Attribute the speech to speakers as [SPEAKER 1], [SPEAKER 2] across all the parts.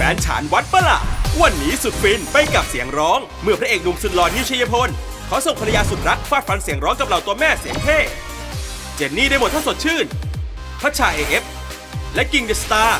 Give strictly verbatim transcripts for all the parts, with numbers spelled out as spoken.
[SPEAKER 1] นฉานวัดปะล่ะวันนี้สุดฟินไปกับเสียงร้องเมื่อพระเอกหนุ่มสุดหล่อนิวชัยพลเขาส่งภรรยาสุดรักฟาดฟันเสียงร้องกับเหล่าตัวแม่เสียงเท่เจนนี่ได้หมดถ้าสดชื่นพัชชา เอ เอฟ และกิ่งเดอะสตาร์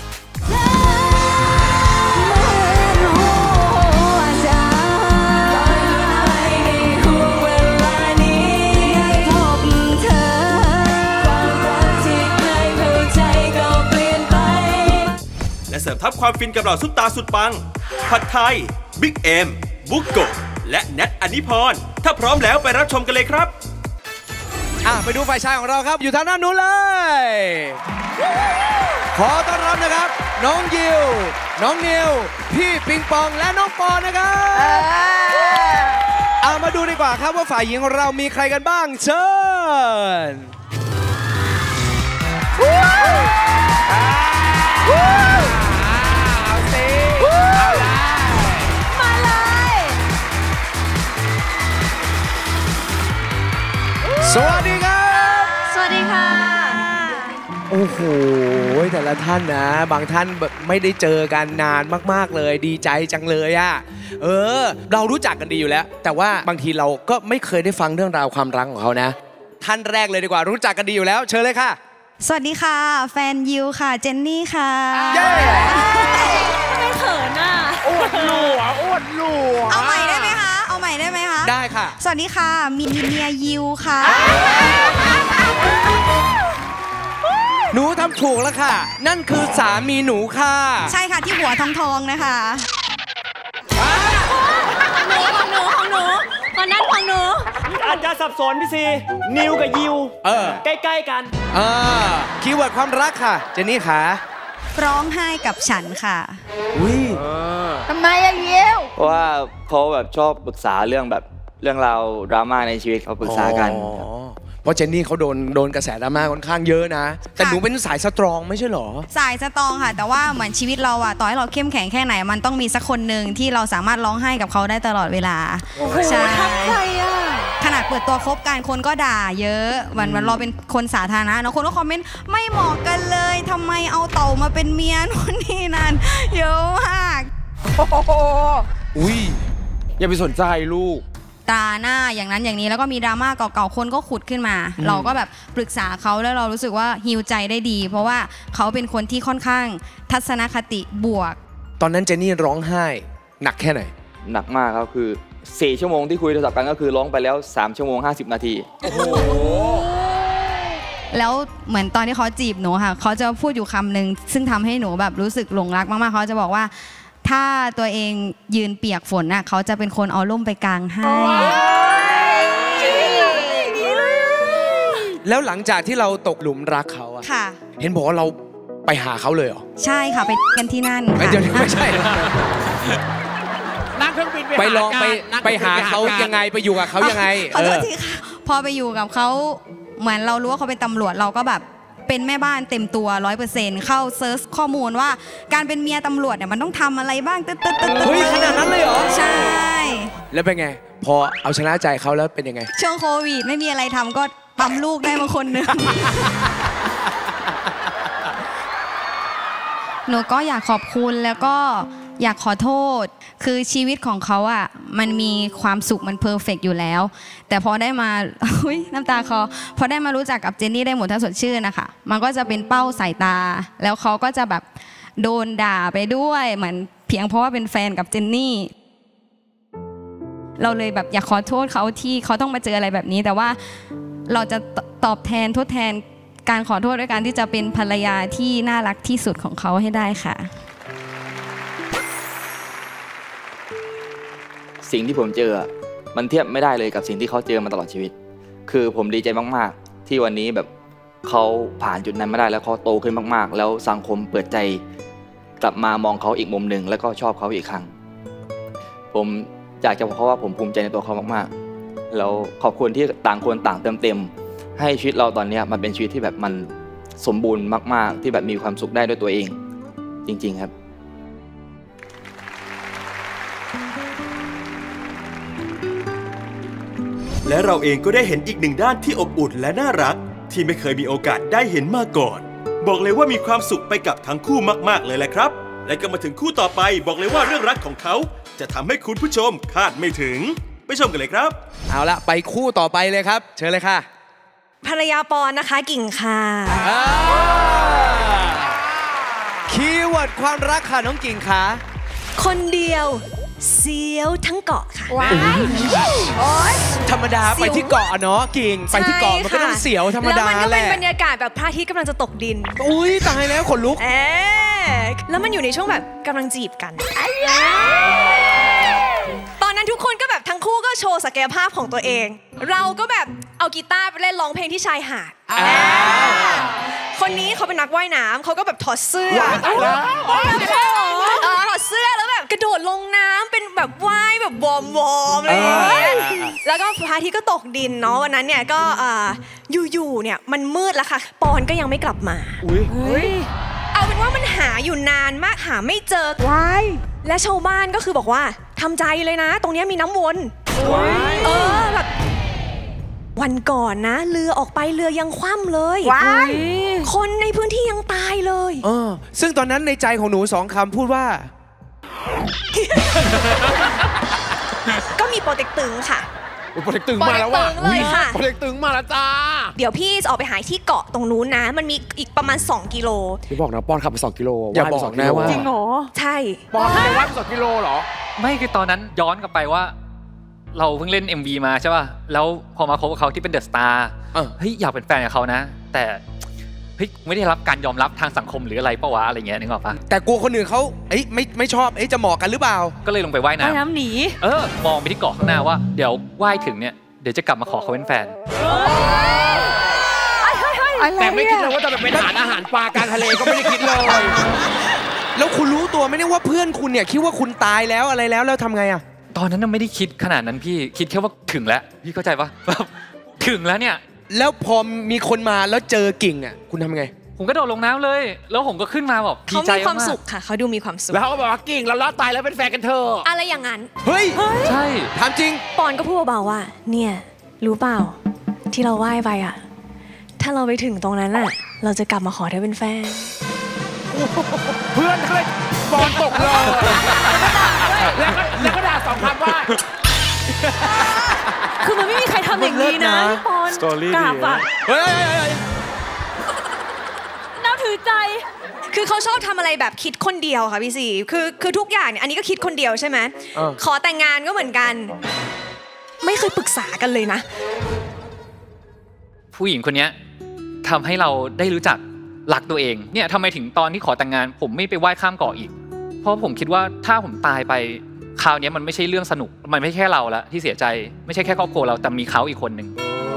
[SPEAKER 1] และเสริมทับความฟินกับเหล่าซุปตาสุดปังผัดไทยบิ๊กเอ็มบุกโกะและแนทอนิพรถ้าพร้อมแล้วไปรับชมกันเลยครับ
[SPEAKER 2] อ่ะไปดูฝ่ายชายของเราครับอยู่ทางด้านนู้นเลยขอต้อนรับนะครับน้องยิวน้องนิวพี่ปิงปองและน้องปอนนะครับเอามาดูดีกว่าครับว่าฝ่ายหญิงของเรามีใครกันบ้างเชิญเอาสิเอาละ
[SPEAKER 3] มาเลย
[SPEAKER 2] สวัสดีครับ
[SPEAKER 3] สวัสดีค่ะ
[SPEAKER 2] โอ้โหแต่ละท่านนะบางท่านไม่ได้เจอกันนานมากๆเลยดีใจจังเลยอะเออเรารู้จักกันดีอยู่แล้วแต่ว่าบางทีเราก็ไม่เคยได้ฟังเรื่องราวความรักของเขานะท่านแรกเลยดีกว่ารู้จักกันดีอยู่แล้วเชิญเลยค่ะ
[SPEAKER 3] สวัสดีค่ะแฟนยิวค่ะเจนนี่ค่ะ
[SPEAKER 2] เย้
[SPEAKER 3] ไม่เขินอ่ะ
[SPEAKER 2] อวดหลัวอวดหลัว
[SPEAKER 3] เอาใหม่ได้ไหมคะเอาใหม่ได้ไหมคะ
[SPEAKER 2] ได้ค่ะ
[SPEAKER 3] สวัสดีค่ะมินเมียยิวค่ะ
[SPEAKER 2] หนูทำถูกแล้วค่ะนั่นคือสามีหนูค่ะ
[SPEAKER 3] ใช่ค่ะที่หัวทองทองนะคะหนูของหนูของหนูคนนั้นของหนู
[SPEAKER 4] อาจจะสับสนพี่ซีนิวกับยิว
[SPEAKER 2] เออ
[SPEAKER 4] ใกล้ๆกัน
[SPEAKER 2] เออคีย์เวิร์ดความรักค่ะเจนนี่ค่ะ
[SPEAKER 3] ร้องไห้กับฉันค่ะ
[SPEAKER 2] อุ้ย
[SPEAKER 3] ทำไมอะยิว
[SPEAKER 5] เพราะว่าเขาแบบชอบปรึกษาเรื่องแบบเรื่องราวดราม่าในชีวิตเขาปรึกษากัน
[SPEAKER 2] เพราะเจนนี่เขาโดนโดนกระแสดราม่าค่อนข้างเยอะนะแต่หนูเป็นสายสตรองไม่ใช่หรอ
[SPEAKER 3] สายสตรองค่ะแต่ว่าเหมือนชีวิตเราอะต่อให้เราเข้มแข็งแค่ไหนมันต้องมีสักคนหนึ่งที่เราสามารถร้องไห้กับเขาได้ตลอดเวลาใช่ขนาดเปิดตัวคบกันคนก็ด่าเยอะวันวันเราเป็นคนสาธารณะนะคนก็คอมเมนต์ไม่เหมาะกันเลยทำไมเอาเต่ามาเป็นเมียนู่นนี่นั่นเยอะมาก
[SPEAKER 2] อุ้ยอย่าไปสนใจลูก
[SPEAKER 3] ตาหน้าอย่างนั้นอย่างนี้แล้วก็มีดราม่าเก่าๆคนก็ขุดขึ้นมาเราก็แบบปรึกษาเขาแล้วเรารู้สึกว่าฮีลใจได้ดีเพราะว่าเขาเป็นคนที่ค่อนข้างทัศนคติบวก
[SPEAKER 2] ตอนนั้นเจนนี่ร้องไห้หนักแค่ไหน
[SPEAKER 5] หนักมากครับคือสี่ชั่วโมงที่คุยโทรศัพท์กันก็คือร้องไปแล้วสามชั่วโมงห้าสิบนาที
[SPEAKER 2] โอ้โห
[SPEAKER 3] แล้วเหมือนตอนที่เขาจีบหนูค่ะเขาจะพูดอยู่คำหนึ่งซึ่งทำให้หนูแบบรู้สึกหลงรักมากๆเขาจะบอกว่าถ้าตัวเองยืนเปียกฝนน่ะเขาจะเป็นคนเอาล่มไปกางให้
[SPEAKER 2] แล้วหลังจากที่เราตกหลุมรักเขาอะเห็นบอกว่าเราไปหาเขาเลยเหรอ
[SPEAKER 3] ใช่ค่ะไปกันที่นั่น
[SPEAKER 2] ไม่ไม่ใช่
[SPEAKER 4] นั่งเครื่องบิน
[SPEAKER 2] ไปลองไปไปหาเขายังไงไปอยู่กับเขายังไง
[SPEAKER 3] ขอโทษทีค่ะพอไปอยู่กับเขาเหมือนเรารู้ว่าเขาเป็นตำรวจเราก็แบบเป็นแม่บ้านเต็มตัว ร้อยเปอร์เซ็นต์ เข้าเซิร์ชข้อมูลว่าการเป็นเมียตำรวจเนี่ยมันต้องทำอะไรบ้างตึ๊ดตึ๊ดตึ๊ด
[SPEAKER 2] เฮ้ยขนาดนั้นเลยเหรอ
[SPEAKER 3] ใช่
[SPEAKER 2] แล้วเป็นไงพอเอาชนะใจเขาแล้วเป็นยังไง
[SPEAKER 3] ช่วงโควิดไม่มีอะไรทำก็ปั๊มลูกได้มาคนนึงหนูก็อยากขอบคุณแล้วก็อยากขอโทษคือชีวิตของเขาอ่ะมันมีความสุขมันเพอร์เฟกต์อยู่แล้วแต่พอได้มาอุ้ยน้ำตาคอพอได้มารู้จักกับเจนนี่ได้หมดถ้าสดชื่นนะคะมันก็จะเป็นเป้าสายตาแล้วเขาก็จะแบบโดนด่าไปด้วยเหมือนเพียงเพราะว่าเป็นแฟนกับเจนนี่เราเลยแบบอยากขอโทษเขาที่เขาต้องมาเจออะไรแบบนี้แต่ว่าเราจะตอบแทนทดแทนการขอโทษด้วยการที่จะเป็นภรรยาที่น่ารักที่สุดของเขาให้ได้ค่ะ
[SPEAKER 5] สิ่งที่ผมเจอมันเทียบไม่ได้เลยกับสิ่งที่เขาเจอมาตลอดชีวิตคือผมดีใจมากๆที่วันนี้แบบเขาผ่านจุดนั้นมาได้แล้วเขาโตขึ้นมากๆแล้วสังคมเปิดใจกลับมามองเขาอีกมุมหนึ่งแล้วก็ชอบเขาอีกครั้งผมอยากจะบอกเขาว่าผมภูมิใจในตัวเขามากๆแล้วขอบคุณที่ต่างคนต่างเติมเต็มให้ชีวิตเราตอนนี้มันเป็นชีวิตที่แบบมันสมบูรณ์มากๆที่แบบมีความสุขได้ด้วยตัวเองจริงๆครับ
[SPEAKER 1] และเราเองก็ได้เห็นอีกหนึ่งด้านที่อบอุ่นและน่ารักที่ไม่เคยมีโอกาสได้เห็นมาก่อนบอกเลยว่ามีความสุขไปกับทั้งคู่มากๆเลยแหละครับและก็มาถึงคู่ต่อไปบอกเลยว่าเรื่องรักของเขาจะทำให้คุณผู้ชมคาดไม่ถึงไปชมกันเลยครับ
[SPEAKER 2] เอาละไปคู่ต่อไปเลยครับเชิญเลยค่ะ
[SPEAKER 6] ภรรยาปอนนะคะกิ่งค่ะ
[SPEAKER 2] คีย์เวิร์ดความรักค่ะน้องกิ่งค่ะ
[SPEAKER 6] คนเดียวเสียวทั้งเกาะค่ะ
[SPEAKER 2] ว้ายธรรมดาไปที่เกาะเนาะกิ่งไปที่เกาะมันก็ต้องเสียวธรรมดาแหละแล้วมันก็เป็น
[SPEAKER 6] บรรยากาศแบบพระอาทิตย์กำลังจะตกดิน
[SPEAKER 2] อุ้ยตายแล้วขนลุก
[SPEAKER 6] เอ๊แล้วมันอยู่ในช่วงแบบกำลังจีบกันตอนนั้นทุกคนก็แบบทั้งคู่ก็โชว์ศักยภาพของตัวเองเราก็แบบเอากีตาร์ไปเล่นร้องเพลงที่ชายหาดคนนี้เขาเป็นนักว่ายน้ำเขาก็แบบถอดเสื้อถอดเสื้อแล้วแบบกระโดดลงน้ำเป็นแบบว่ายแบบวอร์มวอร์มอะไรอย่างเงี้ยแล้วก็พระอาทิตย์ก็ตกดินเนาะวันนั้นเนี่ยก็อยู่ๆเนี่ยมันมืดแล้วค่ะปอนก็ยังไม่กลับมาเอาเป็นว่ามันหาอยู่นานมากหาไม่เจอและชาวบ้านก็คือบอกว่าทำใจเลยนะตรงนี้มีน้ำวนเออแบบวันก่อนนะเรือออกไปเรือยังคว่ำเลยคนในพื้นที่ยังตายเลย
[SPEAKER 2] เออซึ่งตอนนั้นในใจของหนูสองคำพูดว่า
[SPEAKER 6] ก็มีโปรเจกต์ตึงค่ะ
[SPEAKER 2] โปรเจกต์ตึงมาแล้วว่ะโปรเจกต์ตึงมาแล้วจ้า
[SPEAKER 6] เดี๋ยวพี่จะออกไปหาที่เกาะตรงนู้นนะมันมีอีกประมาณสองกิโล
[SPEAKER 2] พี่บอกนะปอนขับไปสองกิโลอย่าบอกนะว่า
[SPEAKER 6] จริงเหรอใช่
[SPEAKER 2] ปอนขับไปสองกิโลเหรอ
[SPEAKER 7] ไม่คือตอนนั้นย้อนกลับไปว่าเราเพิ่งเล่น เอ็ม วี มาใช่ป่ะแล้วพอมาคบกับเขาที่เป็นเดอะสตาร์เฮ้ยอยากเป็นแฟนกับเขานะแต่เฮ้ยไม่ได้รับการยอมรับทางสังคมหรืออะไรป่ะวะอะไรเงี้ยนึกออกปะ
[SPEAKER 2] แต่กลัวคนอื่นเขาเอ้ยไม่ไม่ชอบเอ้ยจะเหมาะกันหรือเปล่า
[SPEAKER 7] ก็เลยลงไปว่ายน้ำ
[SPEAKER 6] ว่ายน้ำหนี
[SPEAKER 7] เออมองไปที่เกาะข้างหน้าว่าเดี๋ยวว่ายถึงเนี่ยเดี๋ยวจะกลับมาขอเขาเป็นแฟน
[SPEAKER 2] แต่ไม่คิดเลยว่าจะเป็นอาหารอาหารปลากลางทะเลก็ไม่ได้คิดเลยแล้วคุณรู้ตัวไหมเนี่ยว่าเพื่อนคุณเนี่ยคิดว่าคุณตายแล้วอะไรแล้วแล้วทำไงอะ
[SPEAKER 7] ตอนนั้นน่ะไม่ได้คิดขนาดนั้นพี่คิดแค่ว่าถึงแล้วพี่เข้าใจปะถึงแล้วเนี่ย
[SPEAKER 2] แล้วพอมีคนมาแล้วเจอกิ่งอ่ะคุณทำไง
[SPEAKER 7] ผมก็โดดลงน้ำเลยแล้วผมก็ขึ้นมาแบบ
[SPEAKER 6] เขามีความสุขค่ะเขาดูมีความสุข
[SPEAKER 2] แล้วเขาก็บอกว่ากิ่งเราลอดตายแล้วเป็นแฟนกันเถอะ
[SPEAKER 6] อะไรอย่างนั้น
[SPEAKER 2] เฮ้ย
[SPEAKER 7] ใช่
[SPEAKER 2] ถามจริง
[SPEAKER 6] ปอนก็พูดเบาว่าเนี่ยรู้เปล่าที่เราว่ายไปอ่ะถ้าเราไปถึงตรงนั้นอ่ะเราจะกลับมาขอเธอเป็นแฟน
[SPEAKER 2] เพื่อนเลยปอนตกเลยแล้วก็แล้วก็ด่าสองคำว่า
[SPEAKER 6] คือมันไม่มีใครทำอย่างนี้นะปอนกราบอ่ะ
[SPEAKER 2] เฮ้ย
[SPEAKER 6] น่าถือใจคือเขาชอบทำอะไรแบบคิดคนเดียวค่ะพี่สีคือคือทุกอย่างเนี่ยอันนี้ก็คิดคนเดียวใช่ไหมขอแต่งงานก็เหมือนกันไม่เคยปรึกษากันเลยนะ
[SPEAKER 7] ผู้หญิงคนนี้ทำให้เราได้รู้จักรักตัวเองเนี่ยทำไมถึงตอนที่ขอแต่งงานผมไม่ไปว่ายข้ามเกาะอีกเพราะผมคิดว่าถ้าผมตายไปคราวนี้มันไม่ใช่เรื่องสนุกมันไม่ใช่แค่เราละที่เสียใจไม่ใช่แค่ครอบครัวเราแต่มีเขาอีกคนหนึ่ง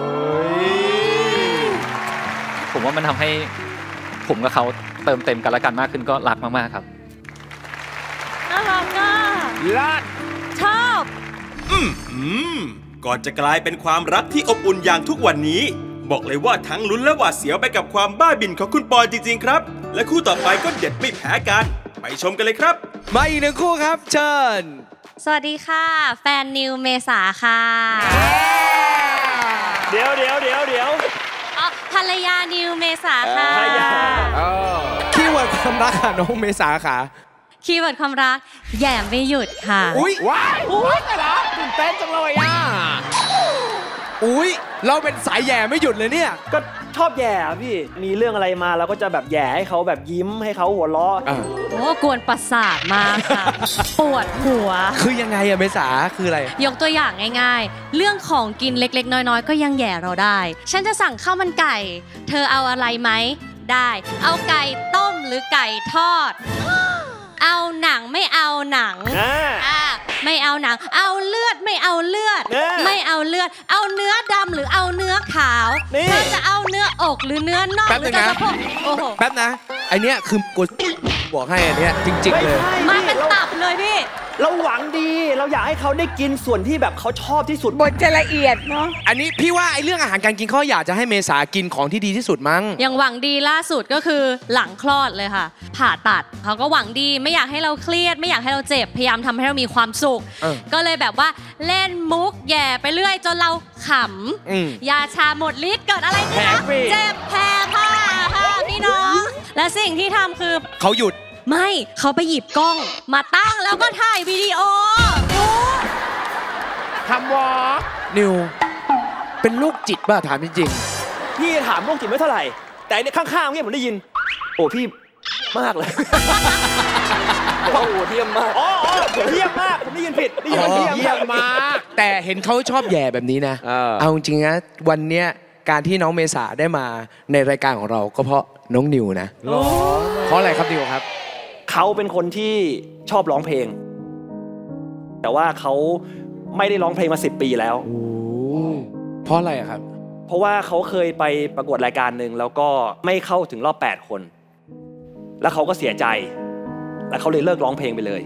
[SPEAKER 7] ผมว่ามันทำให้ผมกับเขาเติมเต็มกันและกันมากขึ้นก็รักมากๆครับ
[SPEAKER 6] น่ารักอ่ะ
[SPEAKER 2] รัก
[SPEAKER 6] ชอบ
[SPEAKER 1] อืมอืมก่อนจะกลายเป็นความรักที่อบอุ่นอย่างทุกวันนี้บอกเลยว่าทั้งลุ้นและหวาดเสียวไปกับความบ้าบิ่นของคุณปอนจริงๆครับและคู่ต่อไปก็เด็ดไม่แพ้กันไปชมกันเลยครับ
[SPEAKER 2] มาอีกหนึ่งคู่ครับเชิญ
[SPEAKER 3] สวัสดีค่ะแฟนนิวเมษาค่ะ
[SPEAKER 4] เดี๋ยวเดี๋ยวเดี๋ยวเดี๋ยว
[SPEAKER 3] ภรรยานิวเมษาค่ะ
[SPEAKER 4] ภรรยา
[SPEAKER 2] คีย์เวิร์ดความรักค่ะน้องเมษาค่ะ
[SPEAKER 3] คีย์เวิร์ดความรักแย่ไม่หยุดค่ะ
[SPEAKER 2] อุ้ยว้ายอุ้ยแต่ละตื่นเต้นจังเลยอ่ะอุ้ยเราเป็นสายแย่ไม่หยุดเลยเนี่ย
[SPEAKER 4] ก็ชอบแย่พี่มีเรื่องอะไรมาเราก็จะแบบแย่ให้เขาแบบยิ้มให้เขาหัวเราะ
[SPEAKER 3] โอ้กวนประสาทมากค่ะปวดหัว
[SPEAKER 2] คือยังไงอะเมษาคืออะไร
[SPEAKER 3] ยกตัวอย่างง่ายๆเรื่องของกินเล็กๆน้อยๆก็ยังแย่เราได้ฉันจะสั่งข้าวมันไก่เธอเอาอะไรไหมได้เอาไก่ต้มหรือไก่ทอดเอาหนังไม่เอาหนังอ่าไม่เอาหนังเอาเลือดไม่เอาเลือดไม่เอาเลือดเอาเนื้อดำหรือเอาเนื้อขาวเธอจะเอาเนื้ออกหรือเนื้อนอกหรือจะสะโพกโอ้โห
[SPEAKER 2] แป๊บนะไอเนี้ยคือกูบอกให้อันเนี้ยจริงๆเลย
[SPEAKER 3] มาเป็นตับเลยพี่
[SPEAKER 4] เราหวังดีเราอยากให้เขาได้กินส่วนที่แบบเขาชอบที่สุด
[SPEAKER 6] บทจะละเอียดเนาะ
[SPEAKER 2] อันนี้พี่ว่าไอ้เรื่องอาหารการกินเขาอยากจะให้เมษากินของที่ดีที่สุดมั้ง
[SPEAKER 3] อย่างหวังดีล่าสุดก็คือหลังคลอดเลยค่ะผ่าตัดเขาก็หวังดีไม่อยากให้เราเครียดไม่อยากให้เราเจ็บพยายามทำให้เรามีความสุขก็เลยแบบว่าเล่นมุกแย่ไปเรื่อยจนเราขำยาชาหมดฤทธิ์เกิดอะไรขึ้นนะเจ็บแพ้ผ้าค่ะพี่น้องและสิ่งที่ทำคือ
[SPEAKER 2] เขาหยุด
[SPEAKER 8] ไม่เขาไปหยิบกล้องมาตั้งแล้วก็ถ่ายวิดีโอ
[SPEAKER 9] ทำวอล์ก
[SPEAKER 2] นิวเป็นลูกจิตป่ะถามจริง
[SPEAKER 4] ๆพี่ถามลูกจิตไม่เท่าไหร่แต่เนี่ยข้างๆเนี่ยผมได้ยินโอ้พี่มากเลย
[SPEAKER 5] โอ้โหเยี่ยมมาก
[SPEAKER 4] อ๋อเยี่ยมมากผมได้ยินผิดได้ยินเยี่ยมมาก
[SPEAKER 2] แต่เห็นเขาชอบแย่แบบนี้นะเอาจริงๆนะวันเนี้ยการที่น้องเมษาได้มาในรายการของเราก็เพราะน้องนิวนะเพราะอะไรครับนิวครับ
[SPEAKER 4] เขาเป็นคนที่ชอบร้องเพลงแต่ว่าเขาไม่ได้ร้องเพลงมาสิบปีแล้ว
[SPEAKER 2] เพราะอะไรครับ
[SPEAKER 4] เพราะว่าเขาเคยไปประกวดรายการหนึ่งแล้วก็ไม่เข้าถึงรอบแปดคนแล้วเขาก็เสียใจแล้วเขาเลยเลิกร้องเพลงไปเลย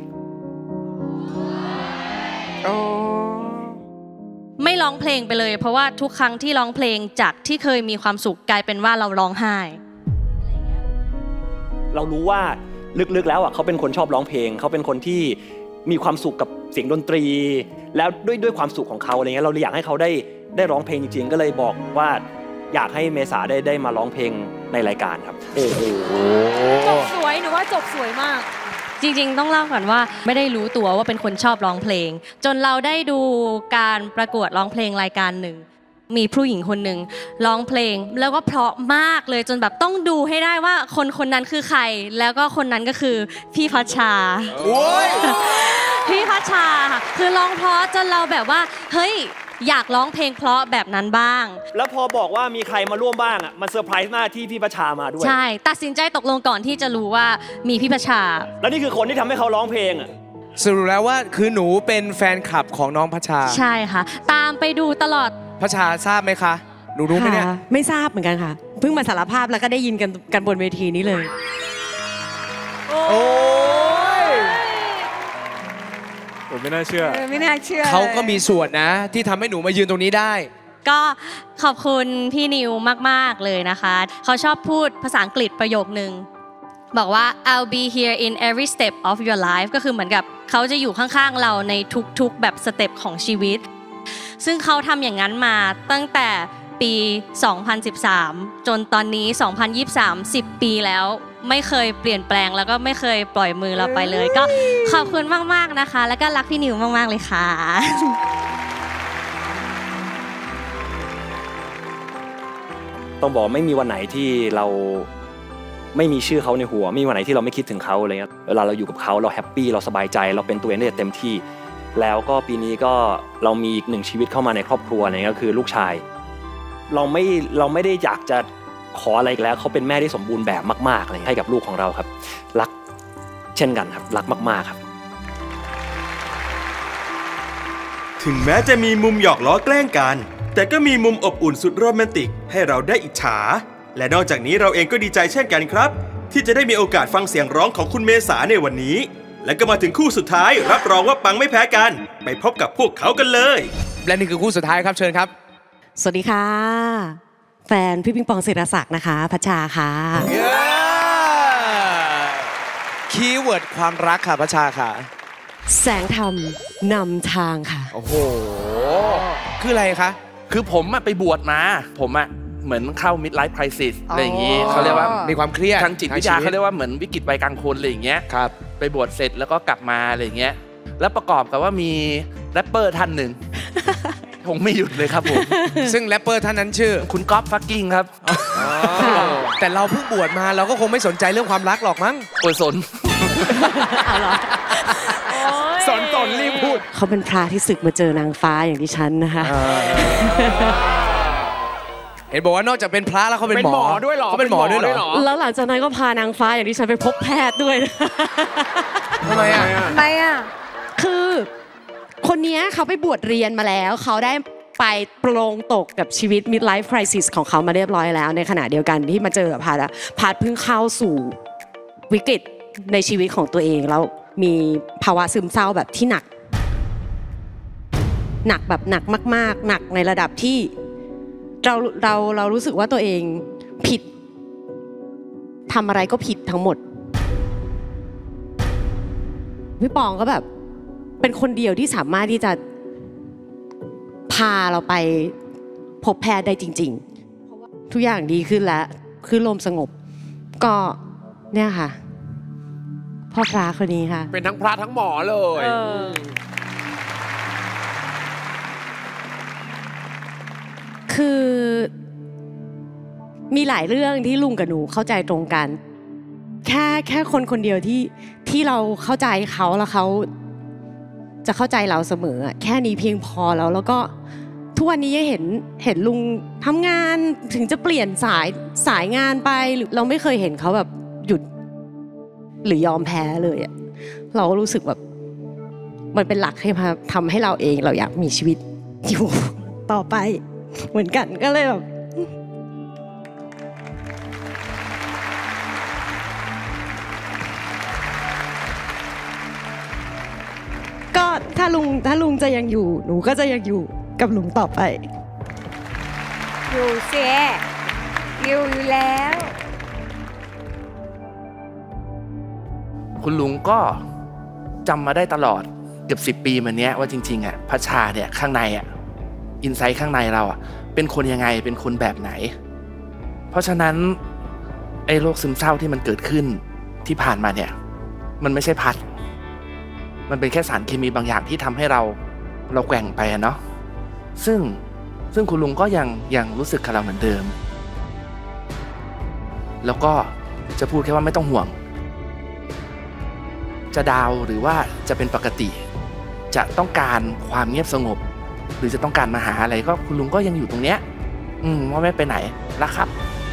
[SPEAKER 8] ไม่ร้องเพลงไปเลยเพราะว่าทุกครั้งที่ร้องเพลงจากที่เคยมีความสุขกลายเป็นว่าเราร้องไห้
[SPEAKER 4] เรารู้ว่าลึกๆแล้วอ่ะเขาเป็นคนชอบร้องเพลงเขาเป็นคนที่มีความสุขกับเสียงดนตรีแล้วด้วยด้วยความสุขของเขาอะไรเงี้ยเราเลยอยากให้เขาได้ได้ร้องเพลงจริงๆก็เลยบอกว่าอยากให้เมษาได้ได้มาร้องเพลงในรายการครับโอ้โห
[SPEAKER 8] จบสวยหนูว่าจบสวยมากจริงๆต้องเล่าก่อนว่าไม่ได้รู้ตัวว่าเป็นคนชอบร้องเพลงจนเราได้ดูการประกวดร้องเพลงรายการหนึ่งมีผู้หญิงคนหนึ่งร้องเพลงแล้วก็เพราะมากเลยจนแบบต้องดูให้ได้ว่าคนคนนั้นคือใครแล้วก็คนนั้นก็คือพี่พัชชาพี่พัชชาค่ะคือร้องเพราะจนเราแบบว่าเฮ้ยอยากร้องเพลงเพราะแบบนั้นบ้าง
[SPEAKER 4] แล้วพอบอกว่ามีใครมาร่วมบ้างอ่ะมันเซอร์ไพรส์มากที่พี่พัชชามาด้วย
[SPEAKER 8] ใช่ตัดสินใจตกลงก่อนที่จะรู้ว่ามีพี่พัชชา
[SPEAKER 4] แล้วนี่คือคนที่ทำให้เขาร้องเพลงอ่ะ
[SPEAKER 2] สรุปแล้วว่าคือหนูเป็นแฟนคลับของน้องพัชชา
[SPEAKER 8] ใช่ค่ะตามไปดูตลอด
[SPEAKER 2] พัชชาทราบไหมคะหนูรู้ไหมเนี่ย
[SPEAKER 10] ไม่ทราบเหมือนกันค่ะเพิ่งมาสารภาพแล้วก็ได้ยินกันกันบนเวทีนี้เลย
[SPEAKER 2] โอ้ย
[SPEAKER 9] ผมไม่น่าเชื่อ
[SPEAKER 10] ไม่น่าเชื่อ
[SPEAKER 2] เขาก็มีส่วนนะที่ทำให้หนูมายืนตรงนี้ได้
[SPEAKER 8] ก็ขอบคุณพี่นิวมากๆเลยนะคะเขาชอบพูดภาษาอังกฤษประโยคนึงบอกว่า I'll be here in every step of your life ก็คือเหมือนกับเขาจะอยู่ข้างๆเราในทุกๆแบบสเต็ปของชีวิตซึ่งเขาทำอย่างนั้นมาตั้งแต่ปีสองพันสิบสามจนตอนนี้สองพันยี่สิบสาม สิบปีแล้วไม่เคยเปลี่ยนแปลงแล้วก็ไม่เคยปล่อยมือเราไปเลยก็ขอบคุณมากๆนะคะแล้วก็รักพี่นิวมากๆเลยค่ะ
[SPEAKER 4] ต้องบอกไม่มีวันไหนที่เราไม่มีชื่อเขาในหัวไม่มีวันไหนที่เราไม่คิดถึงเขาอะไรเงี้ยเวลาเราอยู่กับเขาเราแฮปปี้เราสบายใจเราเป็นตัวเองได้เต็มที่แล้วก็ปีนี้ก็เรามีอีกหนึ่งชีวิตเข้ามาในครอบครัวนี่ก็คือลูกชายเราไม่เราไม่ได้อยากจะขออะไรอีกแล้วเขาเป็นแม่ที่สมบูรณ์แบบมากๆเลยให้กับลูกของเราครับรักเช่นกันครับรักมากๆครับ
[SPEAKER 1] ถึงแม้จะมีมุมหยอกล้อแกล้งกันแต่ก็มีมุมอบอุ่นสุดโรแมนติกให้เราได้อิจฉาและนอกจากนี้เราเองก็ดีใจเช่นกันครับที่จะได้มีโอกาสฟังเสียงร้องของคุณเมษาในวันนี้และก็มาถึงคู่สุดท้ายรับรองว่าปังไม่แพ้กันไปพบกับพวกเขากันเลย
[SPEAKER 2] และนี่คือคู่สุดท้ายครับเชิญครับ
[SPEAKER 10] สวัสดีค่ะแฟนพี่ปิงปองศิรศักดิ์นะคะพัชชาค่ะ
[SPEAKER 2] คีย์เวิร์ดความรักค่ะพัชชาค่ะ
[SPEAKER 10] แสงธรรมนำทางค่ะ
[SPEAKER 2] โอ้โหคืออะไรคะ
[SPEAKER 9] คือผมไปบวชมาผมอะเหมือนเข้า midlife crisis อะไรอย่างงี้เขาเรียกว่า
[SPEAKER 2] มีความเครียด
[SPEAKER 9] ทางจิตวิทยาเขาเรียกว่าเหมือนวิกฤตวัยกลางคนอะไรอย่างเงี้ย
[SPEAKER 2] ครับ
[SPEAKER 9] ไปบวชเสร็จแล้วก็กลับมาอะไรอย่างเงี้ยแล้วประกอบกับว่ามีแรปเปอร์ท่านหนึ่งผมไม่หยุดเลยครับผม
[SPEAKER 2] ซึ่งแรปเปอร์ท่านนั้นชื่อ
[SPEAKER 9] คุณก๊อฟฟักกิ้งครับ
[SPEAKER 2] แต่เราเพิ่งบวชมาเราก็คงไม่สนใจเรื่องความรักหรอกมั้ง
[SPEAKER 9] โอ้ยสน
[SPEAKER 10] เอาเหรอ
[SPEAKER 2] สนตนรีบพูด
[SPEAKER 10] เขาเป็นพระที่ศึกมาเจอนางฟ้าอย่างที่ฉันนะคะ
[SPEAKER 2] เห็นบอกว่านอกจากเป็นพระแล้วเขาเป็นหมอ
[SPEAKER 9] ด้วยหรอ
[SPEAKER 2] เขาเป็นหมอด้วยหรอ
[SPEAKER 10] แล้วหลังจากนั้นก็พานางฟ้าอย่างที่ฉันไปพบแพทย์ด้วย
[SPEAKER 2] ทำไมอ่ะ
[SPEAKER 10] ทำไมอ่ะคือคนนี้เขาไปบวชเรียนมาแล้วเขาได้ไปปลงตกกับชีวิต midlife crisis ของเขามาเรียบร้อยแล้วในขณะเดียวกันที่มาเจอพาดพาดเพิ่งเข้าสู่วิกฤตในชีวิตของตัวเองแล้วมีภาวะซึมเศร้าแบบที่หนักหนักแบบหนักมากๆหนักในระดับที่เราเราเรารู้สึกว่าตัวเองผิดทำอะไรก็ผิดทั้งหมดพี่ปองก็แบบเป็นคนเดียวที่สามารถที่จะพาเราไปพบแพทย์ได้จริงๆทุกอย่างดีขึ้นแล้วคือลมสงบก็เนี่ยค่ะพ่อพระคนนี้ค่ะ
[SPEAKER 9] เป็นทั้งพระทั้งหมอเลย
[SPEAKER 10] คือมีหลายเรื่องที่ลุงกับหนูเข้าใจตรงกันแค่แค่คนคนเดียวที่ที่เราเข้าใจเขาแล้วเขาจะเข้าใจเราเสมอแค่นี้เพียงพอแล้วแล้วก็ทุกวันนี้เห็นเห็นลุงทำงานถึงจะเปลี่ยนสายสายงานไปเราไม่เคยเห็นเขาแบบหยุดหรือยอมแพ้เลยอะเรารู้สึกแบบมันเป็นหลักให้มาทำให้เราเองเราอยากมีชีวิตอยู่ต่อไปเหมือนกันก็เลยแบบก็ถ้าลุงถ้าลุงจะยังอยู่หนูก็จะยังอยู่กับลุงต่อไป
[SPEAKER 11] อยู่เสียอยู่อยู่แล้ว
[SPEAKER 9] คุณลุงก็จำมาได้ตลอดเกือบสิบปีมาเนี้ยว่าจริงๆอ่ะพัชชาเนี่ยข้างในอ่ะอินไซต์ข้างในเราอ่ะเป็นคนยังไงเป็นคนแบบไหนเพราะฉะนั้นไอ้โรคซึมเศร้าที่มันเกิดขึ้นที่ผ่านมาเนี่ยมันไม่ใช่พัดมันเป็นแค่สารเคมีบางอย่างที่ทำให้เราเราแกว่งไปอะเนาะซึ่งซึ่งคุณลุงก็ยังยังรู้สึกกับเราเหมือนเดิมแล้วก็จะพูดแค่ว่าไม่ต้องห่วงจะดาวหรือว่าจะเป็นปกติจะต้องการความเงียบสงบหรือจะต้องการมาหาอะไรก็คุณลุงก็ยังอยู่ตรงเนี้ยอืมว่าไม่ไปไหนละครับ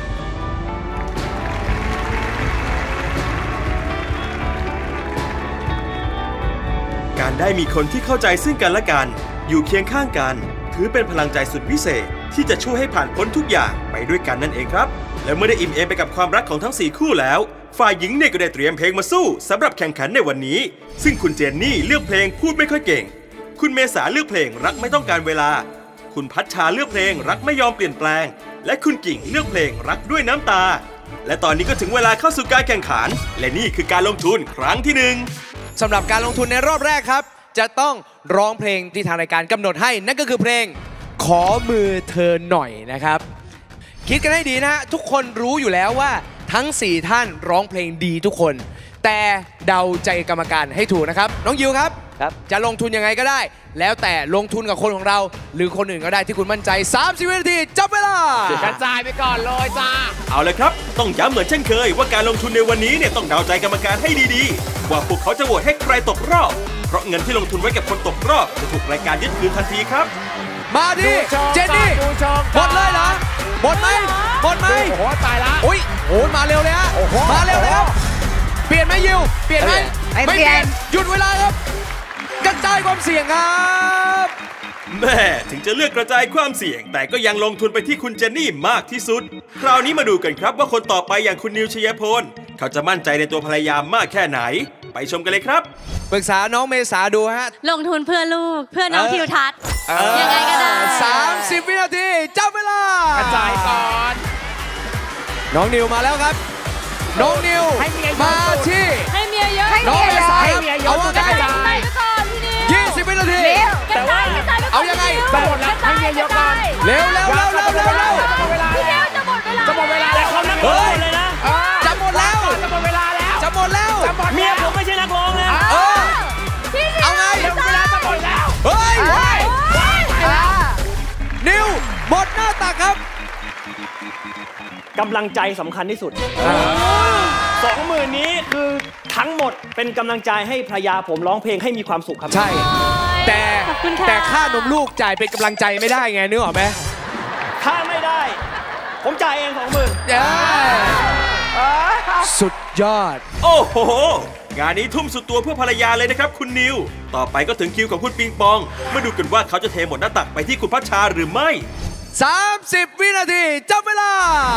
[SPEAKER 1] การได้มีคนที่เข้าใจซึ่งกันและกันอยู่เคียงข้างกันถือเป็นพลังใจสุดวิเศษที่จะช่วยให้ผ่านพ้นทุกอย่างไปด้วยกันนั่นเองครับและเมื่อได้อิ่มเอมไปกับความรักของทั้งสี่คู่แล้วฝ่ายหญิงเนี่ยก็ได้เตรียมเพลงมาสู้สำหรับแข่งขันในวันนี้ซึ่งคุณเจนนี่เลือกเพลงพูดไม่ค่อยเก่งคุณเมษาเลือกเพลงรักไม่ต้องการเวลาคุณพัชชาเลือกเพลงรักไม่ยอมเปลี่ยนแปลงและคุณกิ่งเลือกเพลงรักด้วยน้ำตาและตอนนี้ก็ถึงเวลาเข้าสู่การแข่งขันและนี่คือการลงทุนครั้งที่หนึ่ง
[SPEAKER 2] สำหรับการลงทุนในรอบแรกครับจะต้องร้องเพลงที่ทางรายการกำหนดให้นั่นก็คือเพลงขอมือเธอหน่อยนะครับคิดกันให้ดีนะทุกคนรู้อยู่แล้วว่าทั้งสี่ท่านร้องเพลงดีทุกคนแต่เดาใจกรรมการให้ถูกนะครับน้องยิวครับครับจะลงทุนยังไงก็ได้แล้วแต่ลงทุนกับคนของเราหรือคนอื่นก็ได้ที่คุณมั่นใจสามสิบวินาทีจับเวลาก
[SPEAKER 9] ระจายไปก่อนเลยจ้า
[SPEAKER 1] เอาเลยครับต้องย้ำเหมือนเช่นเคยว่าการลงทุนในวันนี้เนี่ยต้องเดาใจกรรมการให้ดีๆว่าพวกเขาจะโหวตให้ใครตกรอบเพราะเงินที่ลงทุนไว้กับคนตกรอบจะถูกรายการยึดคืนทันทีครับ
[SPEAKER 2] มาดิเจนนี่หมดเลยเหรอหมดไหมหมดไหม
[SPEAKER 9] โอ้โหตายละ
[SPEAKER 2] อุ้ยโอ้มาเร็วเลยฮะมาเร็วแล้วเปลี่ยนไหมยิวเปลี่ยนไหมไม่เปลี่ยนหยุดเวลาครับกระจายความเสี่ยงครับ
[SPEAKER 1] แม่ถึงจะเลือกกระจายความเสี่ยงแต่ก็ยังลงทุนไปที่คุณเจนนี่มากที่สุดคราวนี้มาดูกันครับว่าคนต่อไปอย่างคุณนิวชัยพลเขาจะมั่นใจในตัวภรรยามากแค่ไหนไปชมกันเลยครับ
[SPEAKER 2] ปรึกษาน้องเมษาดูฮะ
[SPEAKER 8] ลงทุนเพื่อลูกเพื่อน้องทิวทัศน์ยังไงก็ได้
[SPEAKER 2] สามสิบวินาทีจับเวลาก
[SPEAKER 9] ระจายก่อน
[SPEAKER 2] น้องนิวมาแล้วครับน้องนิวมาที่
[SPEAKER 8] ให้เมียเยอะ
[SPEAKER 2] น้องเมษาเอาว่าไงยี่สิบวินาที
[SPEAKER 8] แต่ว่า
[SPEAKER 2] เอายังไง
[SPEAKER 9] จะหมดแล้วให้เมียเยอะก่อน
[SPEAKER 2] เร็วเร็วเร็วเร็วเร็วเร็ว
[SPEAKER 8] พี่เดียวจะหมดเวลา
[SPEAKER 9] จะหมดเวลาแล้วเขานักร้องเลยนะ
[SPEAKER 2] จะหมดแล้ว
[SPEAKER 9] จะหมดเวลาแล้ว
[SPEAKER 2] จะหมดแล้ว
[SPEAKER 9] เมียผมไม่ใช่นักร้องนะ
[SPEAKER 2] เอาไง
[SPEAKER 9] เวลาจะหมดแล้ว
[SPEAKER 2] เฮ้ยนิวหมดหน้าตักครับ
[SPEAKER 12] กำลังใจสำคัญที่สุดสองหมื่นนี้คือทั้งหมดเป็นกำลังใจให้ภรรยาผมร้องเพลงให้มีความสุขครับ
[SPEAKER 2] ใช่แต่แต่ค่านมลูกจ่ายเป็นกำลังใจไม่ได้ไงนึกออกไหม
[SPEAKER 12] ถ้าไม่ได้ผมจ่ายเองสองหมื่น
[SPEAKER 2] สุดยอด
[SPEAKER 1] โอ้โหงานนี้ทุ่มสุดตัวเพื่อภรรยาเลยนะครับคุณนิวต่อไปก็ถึงคิวของคุณปิงปองมาดูกันว่าเขาจะเทหมดหน้าตักไปที่คุณพัชชาหรือไม่
[SPEAKER 2] สามสิบวินาทีจับเวลา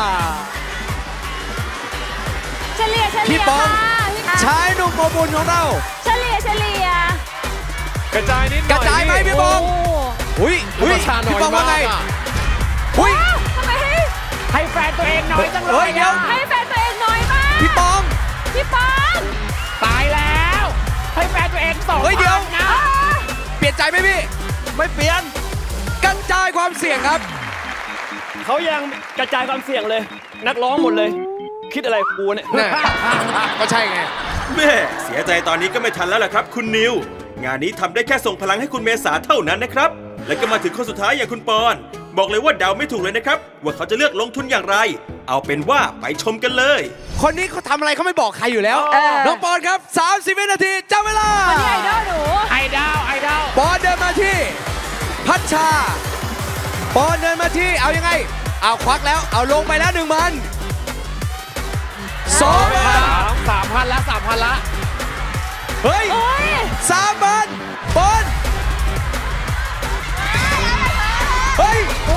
[SPEAKER 8] เฉลี่ยเฉลี่ย
[SPEAKER 2] พี่ปองชายหนุ่มโมบุญของเรา
[SPEAKER 8] เฉลี่ยเฉลี่ย
[SPEAKER 9] กระจายนิดหน่อย
[SPEAKER 2] กระจายไหมพี่ปองอุ้ยอุ้ยพี่ปองว่าไงอุ้ย
[SPEAKER 8] ทำไมให้
[SPEAKER 12] ให้แฟนตัวเองน้อยจังเลย
[SPEAKER 8] ให้แฟนตัวเองน้อยมาก
[SPEAKER 2] พี่ปอง
[SPEAKER 8] พี่ปอง
[SPEAKER 12] ตายแล้วให้แฟนตัวเองสอง
[SPEAKER 2] เฮ้ยเดี๋ยวนะเปลี่ยนใจไหมพี่
[SPEAKER 12] ไม่เปลี่ยน
[SPEAKER 2] กระจายความเสี่ยงครับ
[SPEAKER 12] เขายังกระจายความเสี่ยงเลยนักร้องหมดเลยคิดอะไรกูเนี่ย
[SPEAKER 2] ก็ใช่ไง
[SPEAKER 1] แม่เสียใจตอนนี้ก็ไม่ทันแล้วล่ะครับคุณนิวงานนี้ทำได้แค่ส่งพลังให้คุณเมษาเท่านั้นนะครับและก็มาถึงคนสุดท้ายอย่างคุณปอนบอกเลยว่าเดาไม่ถูกเลยนะครับว่าเขาจะเลือกลงทุนอย่างไรเอาเป็นว่าไปชมกันเลย
[SPEAKER 2] คนนี้เขาทำอะไรเขาไม่บอกใครอยู่แล้วน้องปอนครับสามสิบวินาทีจับเวลาไอดอลหนูไอดอลไอดอลปอนเดินมาที่พัชชาปอนเดินมาที่เอายังไงเอาควักแล้วเอาลงไปแล้วหนึ่งพันสองพันสามพันละสามพันละเฮ้ยสามพันปอนเฮ้ย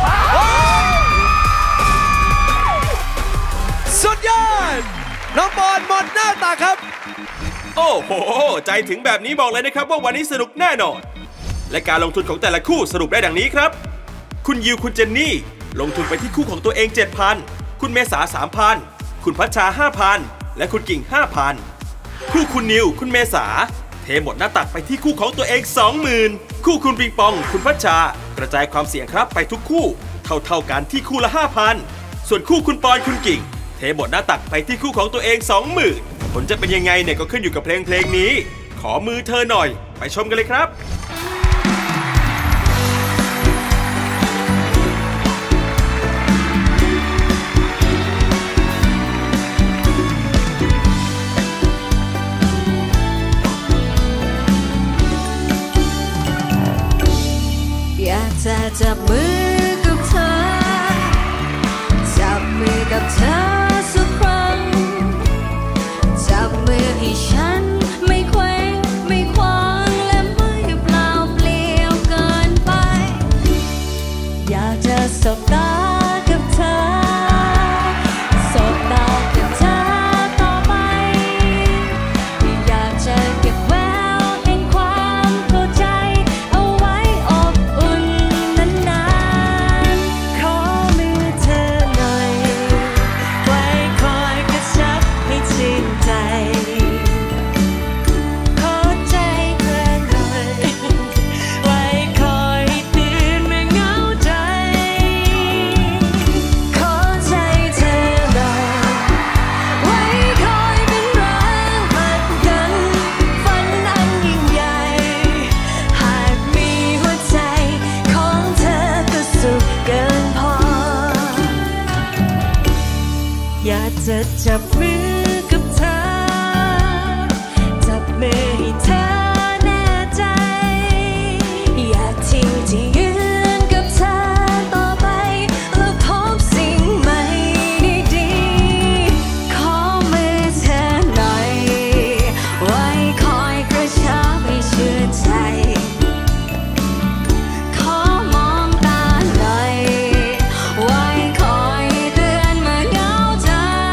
[SPEAKER 2] สุดยอดน้องปอนหมดหน้าตาครับ
[SPEAKER 1] โอ้โหใจถึงแบบนี้บอกเลยนะครับว่าวันนี้สนุกแน่นอนและการลงทุนของแต่ละคู่สรุปได้ดังนี้ครับคุณยิวคุณเจนนี่ลงทุนไปที่คู่ของตัวเอง เจ็ดพัน คุณเมษา สามพัน คุณพัชชา ห้าพัน และคุณกิ่ง ห้าพัน คู่คุณนิวคุณเมษาเทหมดหน้าตักไปที่คู่ของตัวเอง สองหมื่น คู่คุณปิงปองคุณพัชชากระจายความเสี่ยงครับไปทุกคู่เท่าๆกันที่คู่ละ ห้าพัน ส่วนคู่คุณปอนคุณกิ่งเทหมดหน้าตักไปที่คู่ของตัวเอง สองหมื่น ผลจะเป็นยังไงเนี่ยก็ขึ้นอยู่กับเพลงเพลงนี้ขอมือเธอหน่อยไปชมกันเลยครับ
[SPEAKER 13] อยากจะจับมือกับเธอจับมือกับเธอสักครั้งจับมือให้ฉันไม่เคว้งไม่คว้างและไม่เปล่าเปลี่ยวเกินไปอยากจะสบตากับเธอสบตากับเธอต่อไปอยากจะเก็บแววแห่งความเข้าใจเอาไว้อบอุ่นนานๆขอมือเธอหน่อยไว้คอยกระชับให้ชื่นใจขอใจเธอหน่อยไว้คอยให้ตื่นเมื่อเหงาใจขอใจเธอหน่อยไว้คอยเป็นแรงผลักดันฝันอันยิ่งใหญ่หากมีหัวใจของเธอก็สุขเกินพออยากจะจับมือกับเธอจับมือให้เธอแน่ใจอยากทิ้งที่ยืนกับเธอต่อไปแล้วพบสิ่งใหม่ดีๆขอมือเธอหน่อยไว้คอยกระชับให้ชื่นใจขอมองตาหน่อยไว้คอยเตือนเมื่อเหงาใจ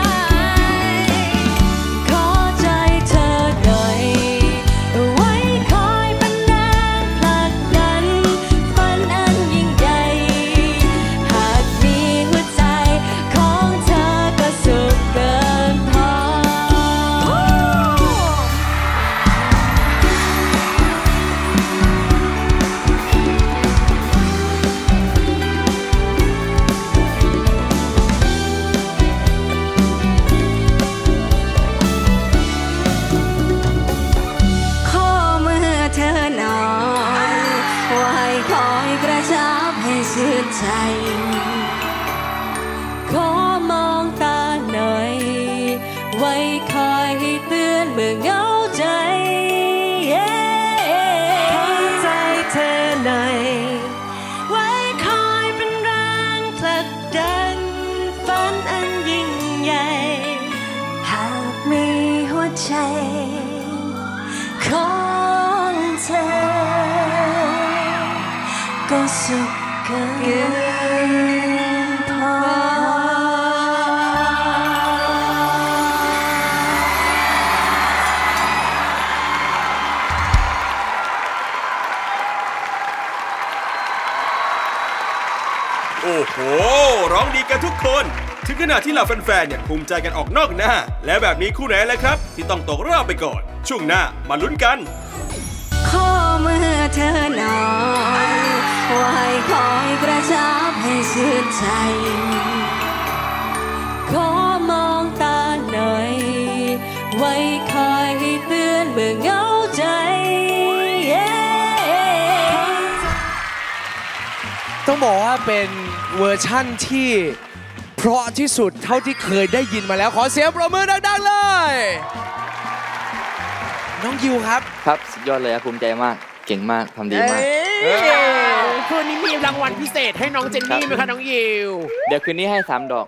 [SPEAKER 13] ขอใจเธอหน่อยไว้คอยเป็นแรงผลักดันฝันอันยิ่งใหญ่หากมีหัวใจของเธอก็สุขเกินพอ ขอมือเธอหน่อยไว้คอยกระชับให้ชื่นใจขอมองตาหน่อยไว้คอยให้เตือนเมื่อเหงาใจขอใจเธอหน่อยไว้คอยเป็นแรงผลักดันฝันอันยิ่งใหญ่หากมีหัวใจของเธอก็สุขเกินพอ
[SPEAKER 1] โอ้โหร้องดีกันทุกคนถึงขนาดที่เหล่าแฟนๆเนี่ยภูมิใจกันออกนอกหน้าและแบบนี้คู่ไหนล่ะครับที่ต้องตกรอบไปก่อนช่วงหน้ามาลุ้นกัน
[SPEAKER 13] ขอมือเธอหน่อยไว้คอยกระชับให้ชื่นใจขอมองตาหน่อยไว้คอยให้
[SPEAKER 2] ต้องบอกว่าเป็นเวอร์ชั่นที่เพราะที่สุดเท่าที่เคยได้ยินมาแล้วขอเสียงปรบมือดังๆเลยน้องยิวครับ
[SPEAKER 5] ครับสุดยอดเลยครับภูมิใจมากเก่งมากทำดีมาก
[SPEAKER 14] คืนนี้มีรางวัลพิเศษให้น้องเจนนี่ไหมคะน้องยิว
[SPEAKER 5] เดี๋ยวคืนนี้ให้สามดอก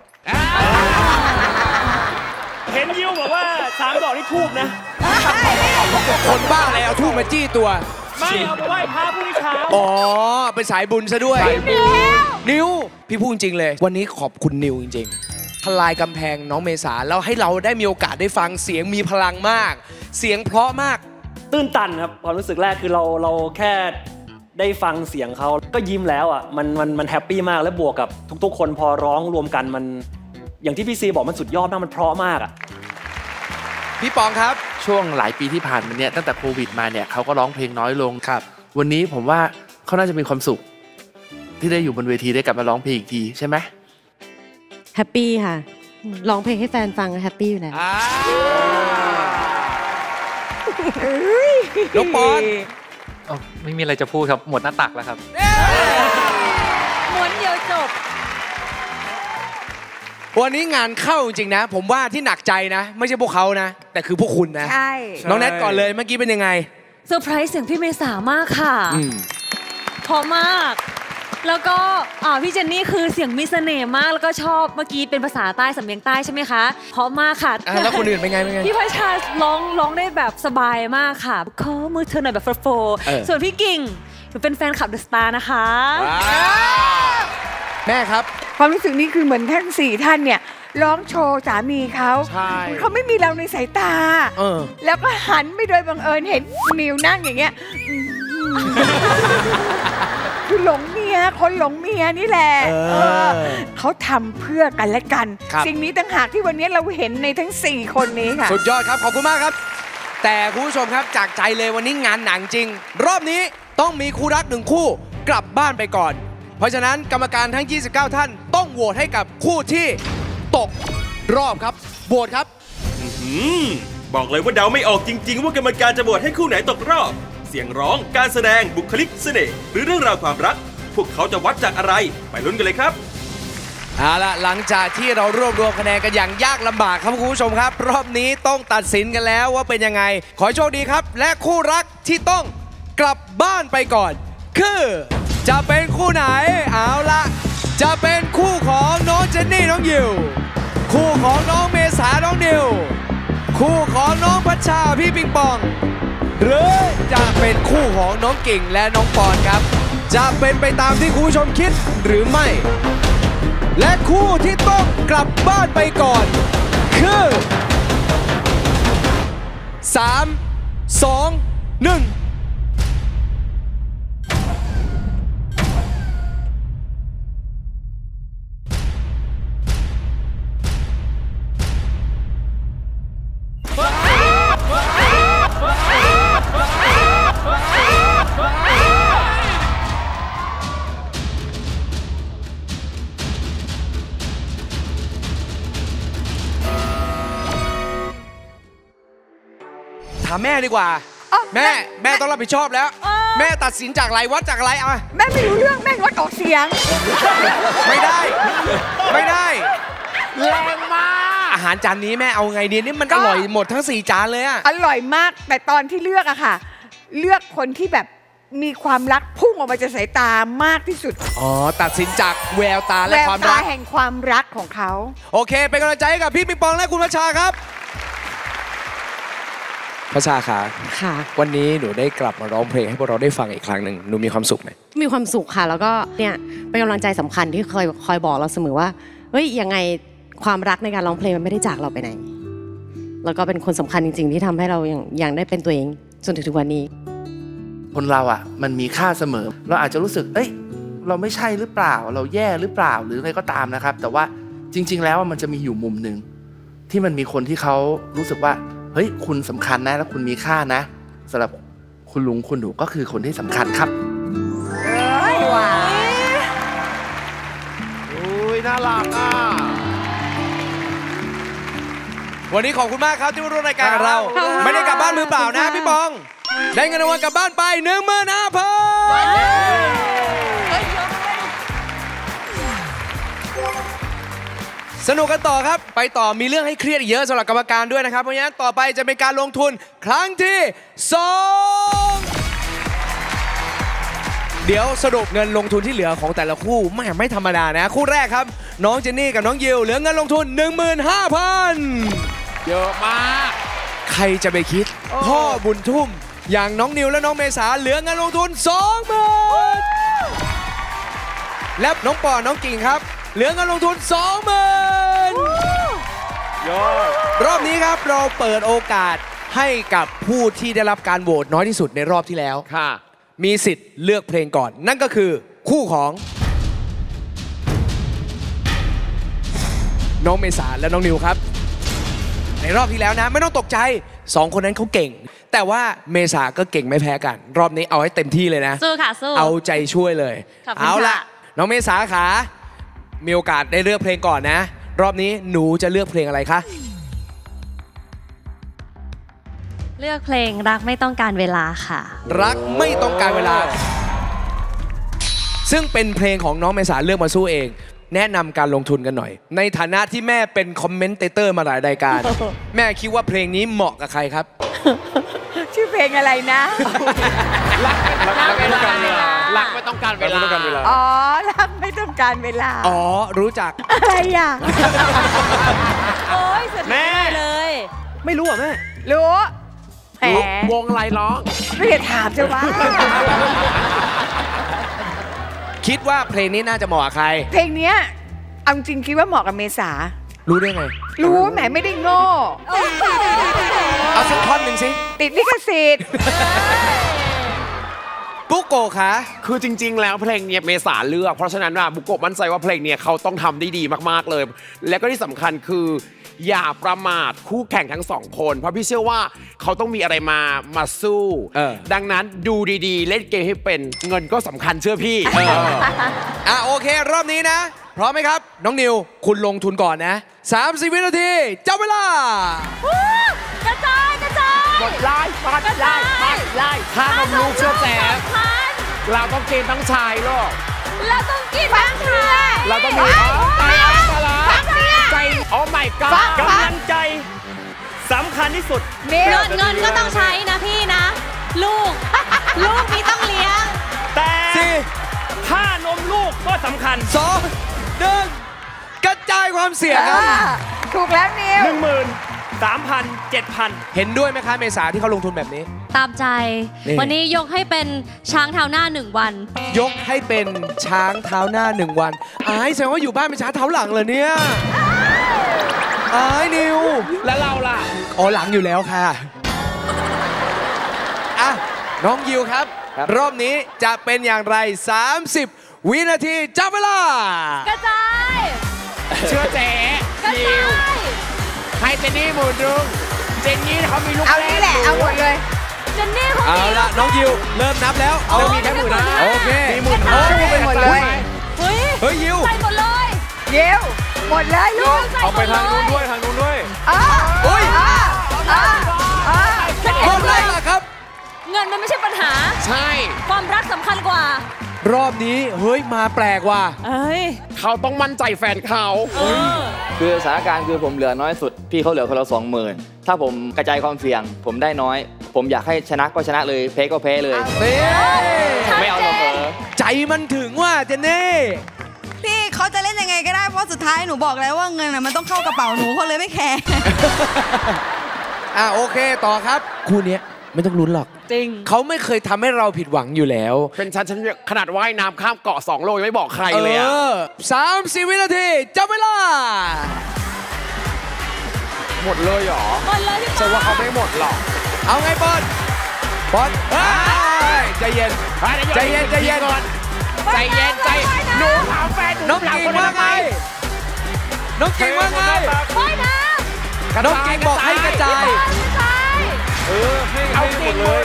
[SPEAKER 12] เห็นยิวบอกว่าสามดอกนี่ทูบนะ
[SPEAKER 2] คนบ้าอะไรเอาทูบมาจี้ตัว
[SPEAKER 12] ไม่เอาไปไหว้พระพรุ่งนี้เช้า
[SPEAKER 2] อ๋อเป็นสายบุญซะด้วยนิวพี่พูดจริงเลยวันนี้ขอบคุณนิวจริงๆทลายกำแพงน้องเมษาแล้วให้เราได้มีโอกาสได้ฟังเสียงมีพลังมากเสียงเพราะมาก
[SPEAKER 12] ตื้นตันครับความรู้สึกแรกคือเราเราแค่ได้ฟังเสียงเขาก็ยิ้มแล้วอ่ะมันมันมันแฮปปี้มากและบวกกับทุกๆคนพอร้องรวมกันมันอย่างที่พี่ซีบอกมันสุดยอดมากมันเพราะมากอ่ะ
[SPEAKER 2] พี่ปองครับ
[SPEAKER 9] ช่วงหลายปีที่ผ่านมาเนี่ยตั้งแต่โควิดมาเนี่ยเขาก็ร้องเพลงน้อยลงครับวันนี้ผมว่าเขาน่าจะมีความสุขที่ได้อยู่บนเวทีได้กลับมาร้องเพลงอีกทีใช่ไหม
[SPEAKER 10] แฮปปี้ค่ะร้องเพลงให้แฟนฟังแฮปปี้อยู่แล้ว
[SPEAKER 2] น้องปอน
[SPEAKER 7] ไม่มีอะไรจะพูดครับหมดหน้าตักแล้วครับ
[SPEAKER 6] ม้วนเดียวจบ
[SPEAKER 2] วันนี้งานเข้าจริงๆนะผมว่าที่หนักใจนะไม่ใช่พวกเขานะแต่คือพวกคุณนะ
[SPEAKER 11] ใช่
[SPEAKER 2] น้องแนทก่อนเลยเมื่อกี้เป็นยังไง
[SPEAKER 8] เซอร์ไพรส์เสียงพี่เมษามากค่ะพอมากแล้วก็พี่เจนนี่คือเสียงมีเสน่ห์มากแล้วก็ชอบเมื่อกี้เป็นภาษาใต้สำเนียงใต้ใช่ไหมคะเพราะมากค่ะ
[SPEAKER 2] แล้วคนอื่นเป็นไงเป็นไง
[SPEAKER 8] พี่พัชชาร้องร้องได้แบบสบายมากค่ะขอมือเธอหน่อยแบบโฟร์ส่วนพี่กิ่งหนูเป็นแฟนคลับเดอะสตาร์นะคะ
[SPEAKER 2] แม่ครับ
[SPEAKER 11] ความรู้สึกนี้คือเหมือนทั้งสี่ท่านเนี่ยร้องโชว์สามีเขาเขาไม่มีเราในสายตาแล้วก็หันไปโดยบังเอิญเห็นนิวนั่งอย่างเงี้ยคือหลงเมียคนหลงเมียนี่แหละเขาทำเพื่อกันและกันสิ่งนี้ต่างหากที่วันนี้เราเห็นในทั้งสี่คนนี้ค่ะ
[SPEAKER 2] สุดยอดครับขอบคุณมากครับแต่คุณผู้ชมครับจากใจเลยวันนี้งานหนังจริงรอบนี้ต้องมีคู่รักหนึ่งคู่กลับบ้านไปก่อนเพราะฉะนั้นกรรมการทั้งยี่สิบเก้าท่านต้องโหวตให้กับคู่ที่ตกรอบครับโหวตครับ
[SPEAKER 1] บอกเลยว่าเดาไม่ออกจริงๆว่ากรรมการจะโหวตให้คู่ไหนตกรอบเสียงร้องการแสดงบุคลิกเสน่ห์หรือเรื่องราวความรักพวกเขาจะวัดจากอะไรไปลุ้นกันเลยครับ
[SPEAKER 2] เอาล่ะหลังจากที่เรารวบรวมคะแนนกันอย่างยากลำบากครับคุณผู้ชมครับรอบนี้ต้องตัดสินกันแล้วว่าเป็นยังไงขอโชคดีครับและคู่รักที่ต้องกลับบ้านไปก่อนคือจะเป็นคู่ไหนเอาล่ะจะเป็นคู่ของน้องเจนนี่น้องยิวคู่ของน้องเมษาน้องนิวคู่ของน้องพัชชาพี่ปิงปองหรือจะเป็นคู่ของน้องกิ่งและน้องปอนครับจะเป็นไปตามที่คุณผู้ชมคิดหรือไม่และคู่ที่ต้องกลับบ้านไปก่อนคือสาม สอง หนึ่งถามแม่ดีกว่าแม่แม่ต้องรับผิดชอบแล้วแม่ตัดสินจากอะไรวัดจากอะไรอ่ะ
[SPEAKER 11] แม่ไม่รู้เรื่องแม่งดออกเสียง
[SPEAKER 2] ไม่ได้ไม่ได้แรงมากอาหารจานนี้แม่เอาไงดีนี่มันอร่อยหมดทั้งสี่จานเลยอ่ะ
[SPEAKER 11] อร่อยมากแต่ตอนที่เลือกอะค่ะเลือกคนที่แบบมีความรักพุ่งออกมาจากสายตามากที่สุด
[SPEAKER 2] อ๋อตัดสินจากแววตาและความรัก
[SPEAKER 11] แววตาแห่งความรักของเขา
[SPEAKER 2] โอเคเป็นกำลังใจให้กับพี่ปิงปองและคุณพัชชาครับพัชชาค่ะ
[SPEAKER 10] ค่ะ
[SPEAKER 2] วันนี้หนูได้กลับมาร้องเพลงให้พวกเราได้ฟังอีกครั้งหนึ่งหนูมีความสุขไหม
[SPEAKER 10] มีความสุขค่ะแล้วก็เนี่ยเป็นกำลังใจสำคัญที่เคยคอยบอกเราเสมอว่าเฮ้ยยังไงความรักในการร้องเพลงมันไม่ได้จากเราไปไหนแล้วก็เป็นคนสำคัญจริงๆที่ทำให้เรายังยังได้เป็นตัวเองจนถึงทุกวันนี้
[SPEAKER 9] คนเราอ่ะมันมีค่าเสมอเราอาจจะรู้สึกเอ้ยเราไม่ใช่หรือเปล่าเราแย่หรือเปล่าหรืออะไรก็ตามนะครับแต่ว่าจริงๆแล้วมันจะมีอยู่มุมหนึ่งที่มันมีคนที่เขารู้สึกว่าเฮ้ยคุณสำคัญนะแล้วคุณมีค่านะสำหรับคุณลุงคุณหนูก็คือคนที่สำคัญครับ
[SPEAKER 11] เอ้ยว้า
[SPEAKER 14] โอ้ยน่ารักอ่ะ
[SPEAKER 2] วันนี้ขอบคุณมากครับที่มาร่วมรายการกับเราไม่ได้กลับบ้านมือเปล่านะพี่ปองได้เงินรางวัลกลับบ้านไปหนึ่งหมื่นห้าพันสนุกกันต่อครับไปต่อมีเรื่องให้เครียดเยอะสำหรับกรรมการด้วยนะครับเพราะฉะนั้นต่อไปจะเป็นการลงทุนครั้งที่สองเดี๋ยวสรุปเงินลงทุนที่เหลือของแต่ละคู่ไม่ไม่ธรรมดานะคู่แรกครับน้องเจนนี่กับน้องยิวเหลือเงินลงทุน หนึ่งหมื่นห้าพัน
[SPEAKER 14] เยอะมาก
[SPEAKER 2] ใครจะไปคิดพ่อบุญทุ่มอย่างน้องนิวและน้องเมษาเหลือเงินลงทุน สองหมื่น และน้องปอน้องกิ่งครับเหลือเงินลงทุน สองหมื่น
[SPEAKER 14] ยอด
[SPEAKER 2] รอบนี้ครับเราเปิดโอกาสให้กับผู้ที่ได้รับการโหวตน้อยที่สุดในรอบที่แล้ว
[SPEAKER 14] ค่ะ
[SPEAKER 2] มีสิทธิ์เลือกเพลงก่อนนั่นก็คือคู่ของน้องเมษาและน้องนิวครับในรอบที่แล้วนะไม่ต้องตกใจสองคนนั้นเขาเก่งแต่ว่าเมษาก็เก่งไม่แพ้กันรอบนี้เอาให้เต็มที่เลยนะ
[SPEAKER 8] สู้ค่ะสู้
[SPEAKER 2] เอาใจช่วยเลยเอาละน้องเมษาขามีโอกาสได้เลือกเพลงก่อนนะรอบนี้หนูจะเลือกเพลงอะไรคะ
[SPEAKER 8] เลือกเพลงรักไม่ต้องการเวลาค่ะ
[SPEAKER 2] รักไม่ต้องการเวลาซึ่งเป็นเพลงของน้องเมษาเลือกมาสู้เองแนะนำการลงทุนกันหน่อยในฐานะที่แม่เป็นคอมเมนเตเตอร์มาหลายรายการแม่คิดว่าเพลงนี้เหมาะกับใครครับ
[SPEAKER 11] ชื่อเพลงอะไรนะ
[SPEAKER 14] รักไม่ต้องการเวลารักไม่ต้องการเวลา
[SPEAKER 11] อ๋อรักไม่ต้องการเวลา
[SPEAKER 2] อ๋อรู้จัก
[SPEAKER 11] อะไรอ่ะ
[SPEAKER 8] โอ้ยสุดแม่เลย
[SPEAKER 2] ไม่รู้อ่ะแม่
[SPEAKER 11] รู้
[SPEAKER 14] แหมวงอะไรร้อง
[SPEAKER 11] ไม่ได้ถามจะว่า
[SPEAKER 2] คิดว่าเพลงนี้น่าจะเหมาะกับใคร
[SPEAKER 11] เพลงนี้เอาจริงคิดว่าเหมาะกับเมษา
[SPEAKER 2] รู้ได้ไง
[SPEAKER 11] รู้แหมไม่ได้โง่
[SPEAKER 2] เอาสักท่อนหนึ่งสิ
[SPEAKER 11] ติดลิขสิทธิ์
[SPEAKER 2] บุโกะคะ
[SPEAKER 14] คือจริงๆแล้วเพลงนี้เมษาเลือกเพราะฉะนั้นว่าบุโกะมั่นใจว่าเพลงนี้เขาต้องทำได้ดีมากๆเลยและก็ที่สำคัญคืออย่าประมาทคู่แข่งทั้งสองคนเพราะพี่เชื่อว่าเขาต้องมีอะไรมามาสู้ดังนั้นดูดีๆเล่นเกมให้เป็นเงินก็สำคัญเชื่อพี่
[SPEAKER 2] อ่ะโอเครอบนี้นะพร้อมไหมครับน้องนิวคุณลงทุนก่อนนะสามสิบวินาทีจับเวลาก
[SPEAKER 8] ระจายกระจาย
[SPEAKER 14] หมดไล่ปัดไล่ปัดไล่ถ้าเราลูกเชื่อแจ๋เราต้องกินทั้งชายลูก
[SPEAKER 8] เราต้องกินทั้งชาย
[SPEAKER 14] เราต้องมีใจใจโอ้ my god
[SPEAKER 12] กำลังใจสำคัญที่สุด
[SPEAKER 8] เงินเงินก็ต้องใช้นะพี่นะลูกลูกพี่ต้องเลี้ยง
[SPEAKER 12] แต่ค่านมลูกก็สำคัญ
[SPEAKER 2] สองหนึ่งกระจายความเสี่ยงครับ
[SPEAKER 11] ถูกแล้วนิว
[SPEAKER 12] หนึ่งหมื่นสามพันเจ็ดพัน
[SPEAKER 2] เห็นด้วยไหมคะเมษาที่เขาลงทุนแบบนี้
[SPEAKER 8] ตามใจวันนี้ยกให้เป็นช้างเท้าหน้าหนึ่งวัน
[SPEAKER 2] ยกให้เป็นช้างเท้าหน้าหนึ่งวันอายแสดงว่าอยู่บ้านเป็นช้างเท้าหลังเหรอเนี่ยอายนิว
[SPEAKER 14] แล้วเราล่ะ
[SPEAKER 2] อ๋อหลังอยู่แล้วค่ะอ่ะน้องยิวครับรอบนี้จะเป็นอย่างไรสามสิบวินาทีจับเวลาก
[SPEAKER 8] ระจาย
[SPEAKER 14] เชื่อเจ๊
[SPEAKER 8] กระจาย
[SPEAKER 14] ให้เจนนี่หมุนดูเจนนี่เขามีลูก
[SPEAKER 11] เอานี่แหละเอาหมดเลย
[SPEAKER 8] เจนนี่เขา
[SPEAKER 2] เอาละน้องยิวเริ่มนับแล้ว
[SPEAKER 14] เอามีแค่หมื่นนะ
[SPEAKER 2] โอเค
[SPEAKER 14] มีหมื่น
[SPEAKER 11] โอ้ไปหมดเลย
[SPEAKER 8] เฮ้ย
[SPEAKER 2] เฮ้ยยิว
[SPEAKER 8] ใส่หมดเลย
[SPEAKER 11] ยิวหมดเลยลูก
[SPEAKER 14] เอาไปทางนู้นด้วยทางนู้นด้วย
[SPEAKER 11] อ้า
[SPEAKER 2] โอ้ย
[SPEAKER 11] อ้าอ้าอ้า
[SPEAKER 2] หมดเลยล่ะครับ
[SPEAKER 8] เงินมันไม่ใช่ปัญหา
[SPEAKER 14] ใช่
[SPEAKER 8] ความรักสำคัญกว่าร
[SPEAKER 2] อบนี้เฮ้ยมาแปลกว่ะ
[SPEAKER 8] เอ้ย
[SPEAKER 14] เขาต้องมั่นใจแฟนเขา
[SPEAKER 5] คือสถานการณ์คือผมเหลือน้อยสุดพี่เขาเหลือคนละสองหมื่นถ้าผมกระจายความเสี่ยงผมได้น้อยผมอยากให้ชนะก็ชนะเลยแพ้ก็แพ้เลยไม่เอาหรอก
[SPEAKER 2] ใจมันถึงว่าเจนนี่
[SPEAKER 3] พี่เขาจะเล่นยังไงก็ได้เพราะสุดท้ายหนูบอกแล้วว่าเงินมันต้องเข้ากระเป๋าหนูเขาเลยไม่แคร์
[SPEAKER 2] อ่ะโอเคต่อครับคู่นี้ไม่ต้องลุ้นหรอก
[SPEAKER 8] จริง
[SPEAKER 2] เขาไม่เคยทำให้เราผิดหวังอยู่แล้ว
[SPEAKER 14] เป็นฉันฉันขนาดว่ายน้ำข้ามเกาะสองโลยังไม่บอกใครเลยอ่ะ
[SPEAKER 2] สามสิบวินาทีจับเวลา
[SPEAKER 14] หมดเลยเหรอ
[SPEAKER 8] หมดเลยพี่
[SPEAKER 14] ปอนว่าเขาไม่หมดหรอก
[SPEAKER 2] เอาไงบอลบอลใจเย็นใจเย็นใจเย็น
[SPEAKER 14] ก่อนใจเย็นใจหนูถามแฟน
[SPEAKER 2] น้องกิ่งว่าไงน้องกิ่งว่าไง
[SPEAKER 8] ไม่นะ
[SPEAKER 2] น้องกิ่งบอกให้กระจาย
[SPEAKER 14] เออให้เอาหมดเลย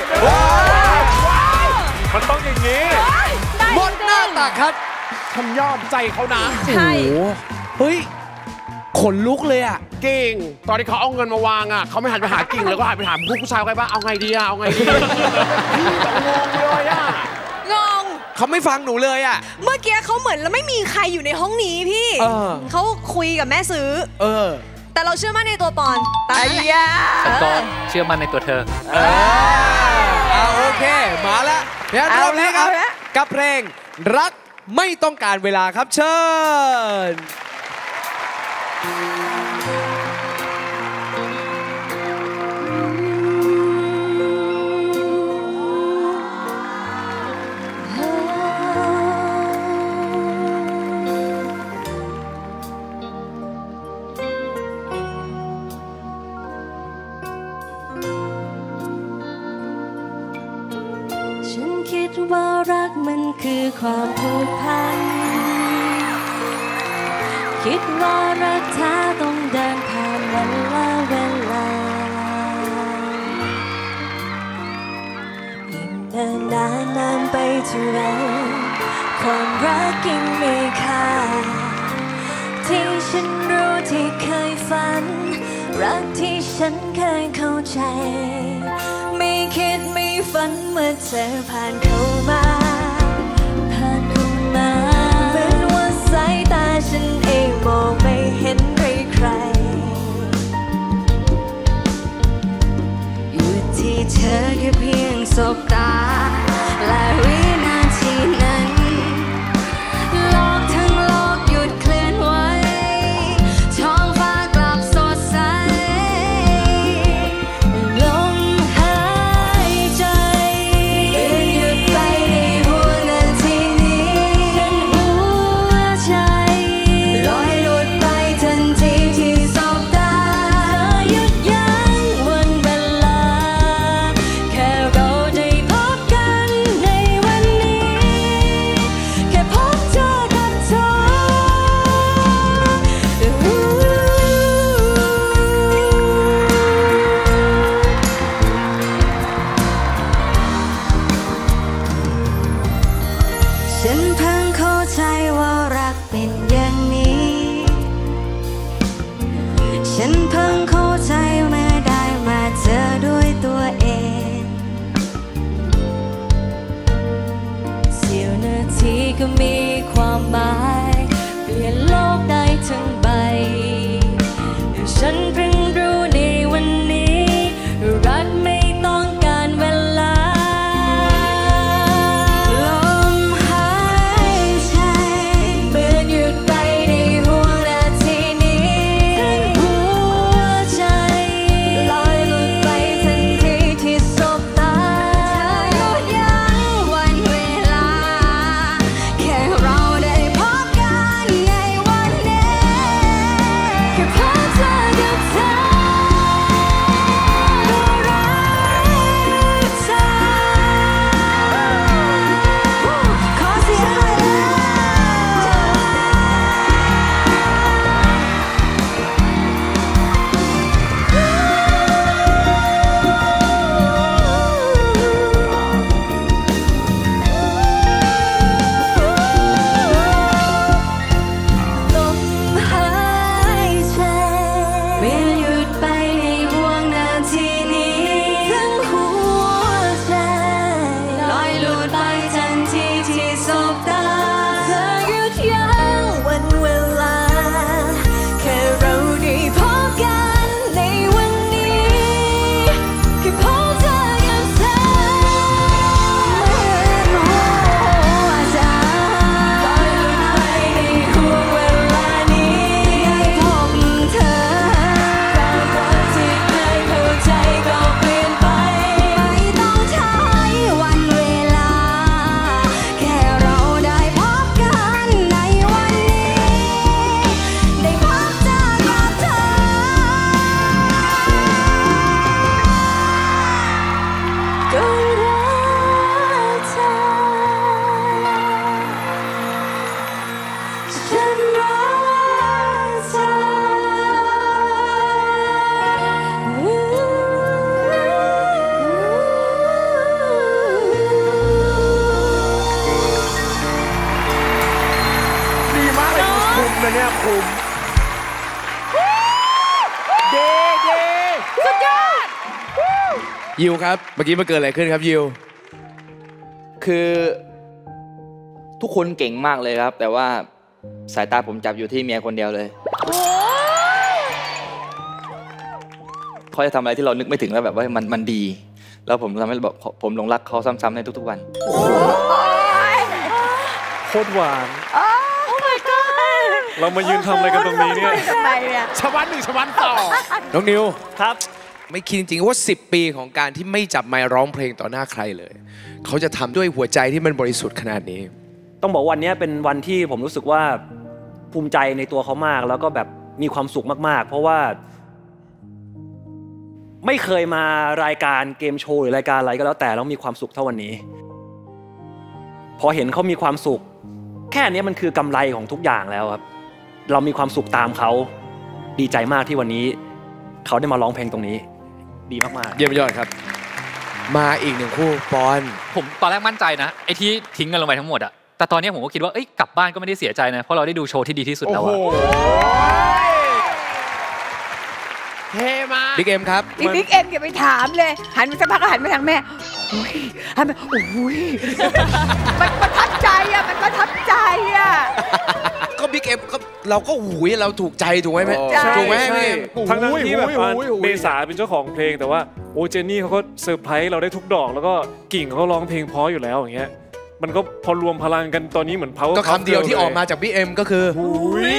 [SPEAKER 14] มันต้องอย่างนี้
[SPEAKER 2] หมดหน้าตักครับ
[SPEAKER 14] ทำยอดใจเขานะ
[SPEAKER 8] ใช่
[SPEAKER 2] เฮ้ยขนลุกเลยอ่ะ
[SPEAKER 14] กิ่งตอนที่เขาเอาเงินมาวางอ่ะเขาไม่หันไปหากิ่งแล้วก็หันไปถามผู้ชายใครบ้างเอาไงดีอ่ะเอาไงดีงงเลยอ่ะ
[SPEAKER 8] งง
[SPEAKER 2] เขาไม่ฟังหนูเลยอ่ะ
[SPEAKER 6] เมื่อกี้เขาเหมือนแล้วไม่มีใครอยู่ในห้องนี้พี่
[SPEAKER 2] เออ
[SPEAKER 6] เขาคุยกับแม่ซื้อ
[SPEAKER 2] เออ
[SPEAKER 6] แต่เราเชื่อมั่นในตัวปอนตายยา
[SPEAKER 7] ฉันก็เชื่อมั่นในตัวเธอ
[SPEAKER 2] เออเอาโอเคมาแล้วเพลงรอบนี้ครับกับเพลงรักไม่ต้องการเวลาครับเชิญ
[SPEAKER 13] ฉันคิดว่ารักมันคือความผูกพันคิดว่ารักแท้ต้องเดินผ่านวันและเวลายิ่งเดินนานนานไปเท่าไรความรักยิ่งมีค่าที่ฉันรู้ที่เคยฝันรักที่ฉันเคยเข้าใจไม่คิดไม่ฝันเมื่อเธอผ่านเข้ามาผ่านเข้ามาเหมือนว่าสายตาฉันเองมองไม่เห็นใครใครอยู่ที่เธอแค่เพียงสบตาและวินาทีนั้นโลกทั้งโลกหยุดเคลื่อนไหวท้องฟ้ากลับสดใสลมหายใจหยุดไปในหัวนาทีนี้หัวใจลอยหลุดไปทันทีที่สบตาหยุดยั้งวันเวลาแค่เราได้พบกันในวันนี้แค่พบเจอกับเธอฉันเพิ่งเข้าใจว่ารักเป็นอย่างนี้ ฉันเพิ่งเข้าใจเมื่อได้มาเจอด้วยตัวเองเสี้ยวนาทีก็มีความหมายเปลี่ยนโลกได้ทั้งใบ ฉันเพิ่งรู้ในวันนี้รักไม่ต้องการเวลาลมหายใจเหมือนหยุดไปในหัวนาทีนี้หัวใจลอยหลุดไปทันทีที่สบตาหยุดยั้งวันเวลาแค่เราได้พบกันในวันนี้แค่พบเจอกับเธอก็รักเธอขอเสียงหน่อยนะลมหายใจเมื่อหยุดไปในห่วงนาทีนี้ทั้งหัวใจลอยหลุดไปทันทีที่สบตาเธอหยุดยั้งวันเวลาแค่เราได้พบกันในวันนี้แค่พบเจอกับเธอเหมือนหัวใจลอยหลุดไปในห่วงเวลานี้ได้พบเธอความรักที่เคยเข้าใจก็เปลี่ยนไปไม่ต้องใช้วันเวลาแค่เราได้พบกันในวันนี้ได้พบเจอกับเธอก็รักเธอฉันรักเธอ
[SPEAKER 14] ดีมากเลยคุ้มนะเนี่ยคุ้มเดเด
[SPEAKER 11] สุดยอด
[SPEAKER 2] ยิวครับเมื่อกี้มันเกิดอะไรขึ้นครับยิว
[SPEAKER 5] คือทุกคนเก่งมากเลยครับ แต่ว่าสายตาผมจับอยู่ที่เมียคนเดียวเลยเขาจะทำอะไรที่เรานึกไม่ถึงแล้วแบบว่ามันมันดีแล้วผมทำให้แบบผมหลงรักเขาซ้ำๆในทุกๆวัน
[SPEAKER 15] โคตรหวานเรามายืนทำอะไรกันตรงนี้เนี่ย
[SPEAKER 14] ชวันหนึ่งชวันต่อ
[SPEAKER 2] น้องนิว
[SPEAKER 12] ครับ
[SPEAKER 2] ไม่คิดจริงๆว่าสิบปีของการที่ไม่จับไมค์ร้องเพลงต่อหน้าใครเลยเขาจะทำด้วยหัวใจที่มันบริสุทธิ์ขนาดนี้
[SPEAKER 12] ต้องบอกวันนี้เป็นวันที่ผมรู้สึกว่าภูมิใจในตัวเขามากแล้วก็แบบมีความสุขมากๆเพราะว่าไม่เคยมารายการเกมโชว์หรือรายการอะไรก็แล้วแต่แล้วมีความสุขเท่าวันนี้พอเห็นเขามีความสุขแค่นี้มันคือกำไรของทุกอย่างแล้วครับเรามีความสุขตามเขาดีใจมากที่วันนี้เขาได้มาร้องเพลงตรงนี้ดีมากๆ
[SPEAKER 2] เยี่ยมยอดครับมาอีกหนึ่งคู่ปอน
[SPEAKER 7] ผมตอนแรกมั่นใจนะไอ้ที่ทิ้งกันลงไปทั้งหมดอะแต่ตอนนี้ผมก็คิดว่าเอ้ยกลับบ้านก็ไม่ได้เสียใจนะเพราะเราได้ดูโชว์ที่ดีที่สุดแล้วอะ
[SPEAKER 14] เท่มาก
[SPEAKER 2] บิ๊กเอ็มครับ
[SPEAKER 11] อีบิ๊กเอ็มอย่าไปถามเลยหันมาสักพักก็หันมาทางแม่อุ้ยหันมาอุ้ยมันประทับใจอ่ะมันประทับใจอ่ะ
[SPEAKER 2] ก็บิ๊กเอ็มก็เราก็หุยเราถูกใจถูกไหมแม่ถูกไหมพี่
[SPEAKER 15] ทั้งนั้นที่แบบเมษาเป็นเจ้าของเพลงแต่ว่าโอเจนนี่เขาก็เซอร์ไพรส์เราได้ทุกดอกแล้วก็กิ่งเขาร้องเพลงเพราะอยู่แล้วอย่างเงี้ยมันก็พอรวมพลังกันตอนนี้เหมือน power
[SPEAKER 2] ก็คำเดียวที่ออกมาจากบิ๊กเอ็มก็คือ
[SPEAKER 15] หุย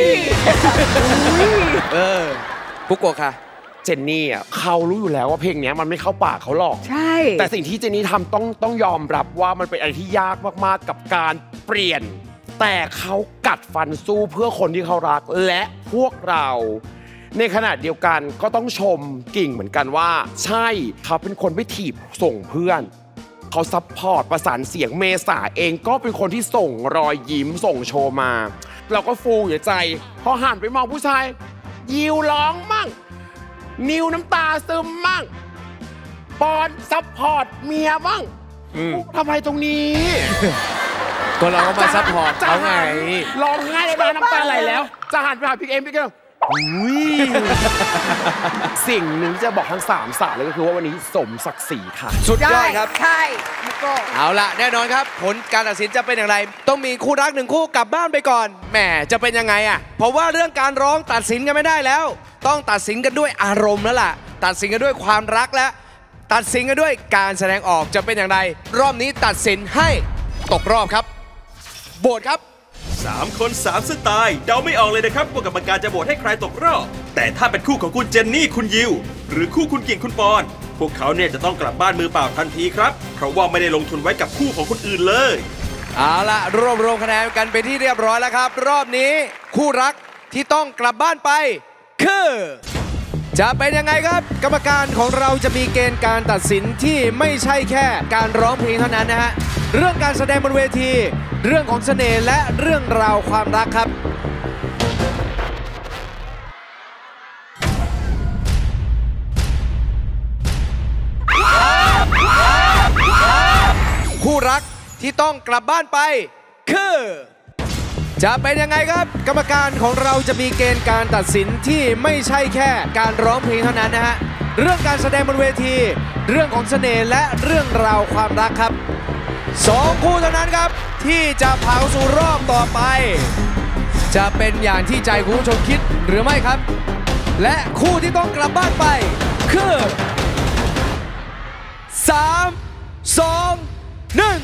[SPEAKER 2] เออปุ๊กโกะค่ะ
[SPEAKER 14] เจนนี่อ่ะเขารู้อยู่แล้วว่าเพลงนี้มันไม่เข้าปากเขาหรอก
[SPEAKER 11] ใช่
[SPEAKER 14] แต่สิ่งที่เจนนี่ทำต้องต้องยอมรับว่ามันเป็นอะไรที่ยากมากๆกับการเปลี่ยนแต่เขากัดฟันสู้เพื่อคนที่เขารักและพวกเราในขณะเดียวกันก็ต้องชมกิ่งเหมือนกันว่าใช่เขาเป็นคนไม่ถีบส่งเพื่อนเขาซัพพอร์ตประสานเสียงเมษาเองก็เป็นคนที่ส่งรอยยิ้มส่งโชว์มาเราก็ฟูอยู่ใจพอหันไปมองผู้ชายยิวร้องมั่งนิวน้ำตาซึมมั่งปอนซัพพอร์ตเมียมั่งทำไมตรงนี้
[SPEAKER 2] ก็เราก็มาซัพพอร์ตเขาไง
[SPEAKER 14] ร้องไห้เลยบ้าน้ำตาไหลแล้วจะหันไปหาพี่เอ็มพี่เอ็มอุ้ยสิ่งหนึ่งจะบอกทั้งสามสาวเลยก็คือว่าวันนี้สมศักดิ์ศรีค่ะ
[SPEAKER 2] สุดยอดครับ
[SPEAKER 11] ใช่
[SPEAKER 2] เอาละแน่นอนครับผลการตัดสินจะเป็นอย่างไรต้องมีคู่รักหนึ่งคู่กลับบ้านไปก่อนแหมจะเป็นยังไงอ่ะเพราะว่าเรื่องการร้องตัดสินกันไม่ได้แล้วต้องตัดสินกันด้วยอารมณ์แล้วล่ะตัดสินกันด้วยความรักและตัดสินกันด้วยการแสดงออกจะเป็นอย่างไรรอบนี้ตัดสินให้ตกรอบครับโหวตครับ
[SPEAKER 1] สามคนสามสไตล์เดาไม่ออกเลยนะครับว่ากรรมการจะโหวตให้ใครตกรอบแต่ถ้าเป็นคู่ของคุณเจนนี่คุณยิวหรือคู่คุณกิ่งคุณปอนพวกเขาเนี่ยจะต้องกลับบ้านมือเปล่าทันทีครับเพราะว่าไม่ได้ลงทุนไว้กับคู่ของคนอื่นเลย
[SPEAKER 2] เอาละรวบรวมคะแนนกันไปที่เรียบร้อยแล้วครับรอบนี้คู่รักที่ต้องกลับบ้านไปคือจะเป็นยังไงครับกรรมการของเราจะมีเกณฑ์การตัดสินที่ไม่ใช่แค่การร้องเพลงเท่านั้นนะฮะเรื่องการแสดงบนเวทีเรื่องของเสน่ห์และเรื่องราวความรักครับคู่รักที่ต้องกลับบ้านไปคือจะเป็นยังไงครับกรรมการของเราจะมีเกณฑ์การตัดสินที่ไม่ใช่แค่การร้องเพลงเท่านั้นนะฮะเรื่องการแสดงบนเวทีเรื่องของเสน่ห์และเรื่องราวความรักครับสองคู่เท่านั้นครับที่จะผ่านสู่รอบต่อไปจะเป็นอย่างที่ใจคุณผู้ชมคิดหรือไม่ครับและคู่ที่ต้องกลับบ้านไปคือสามสองหนึ่ง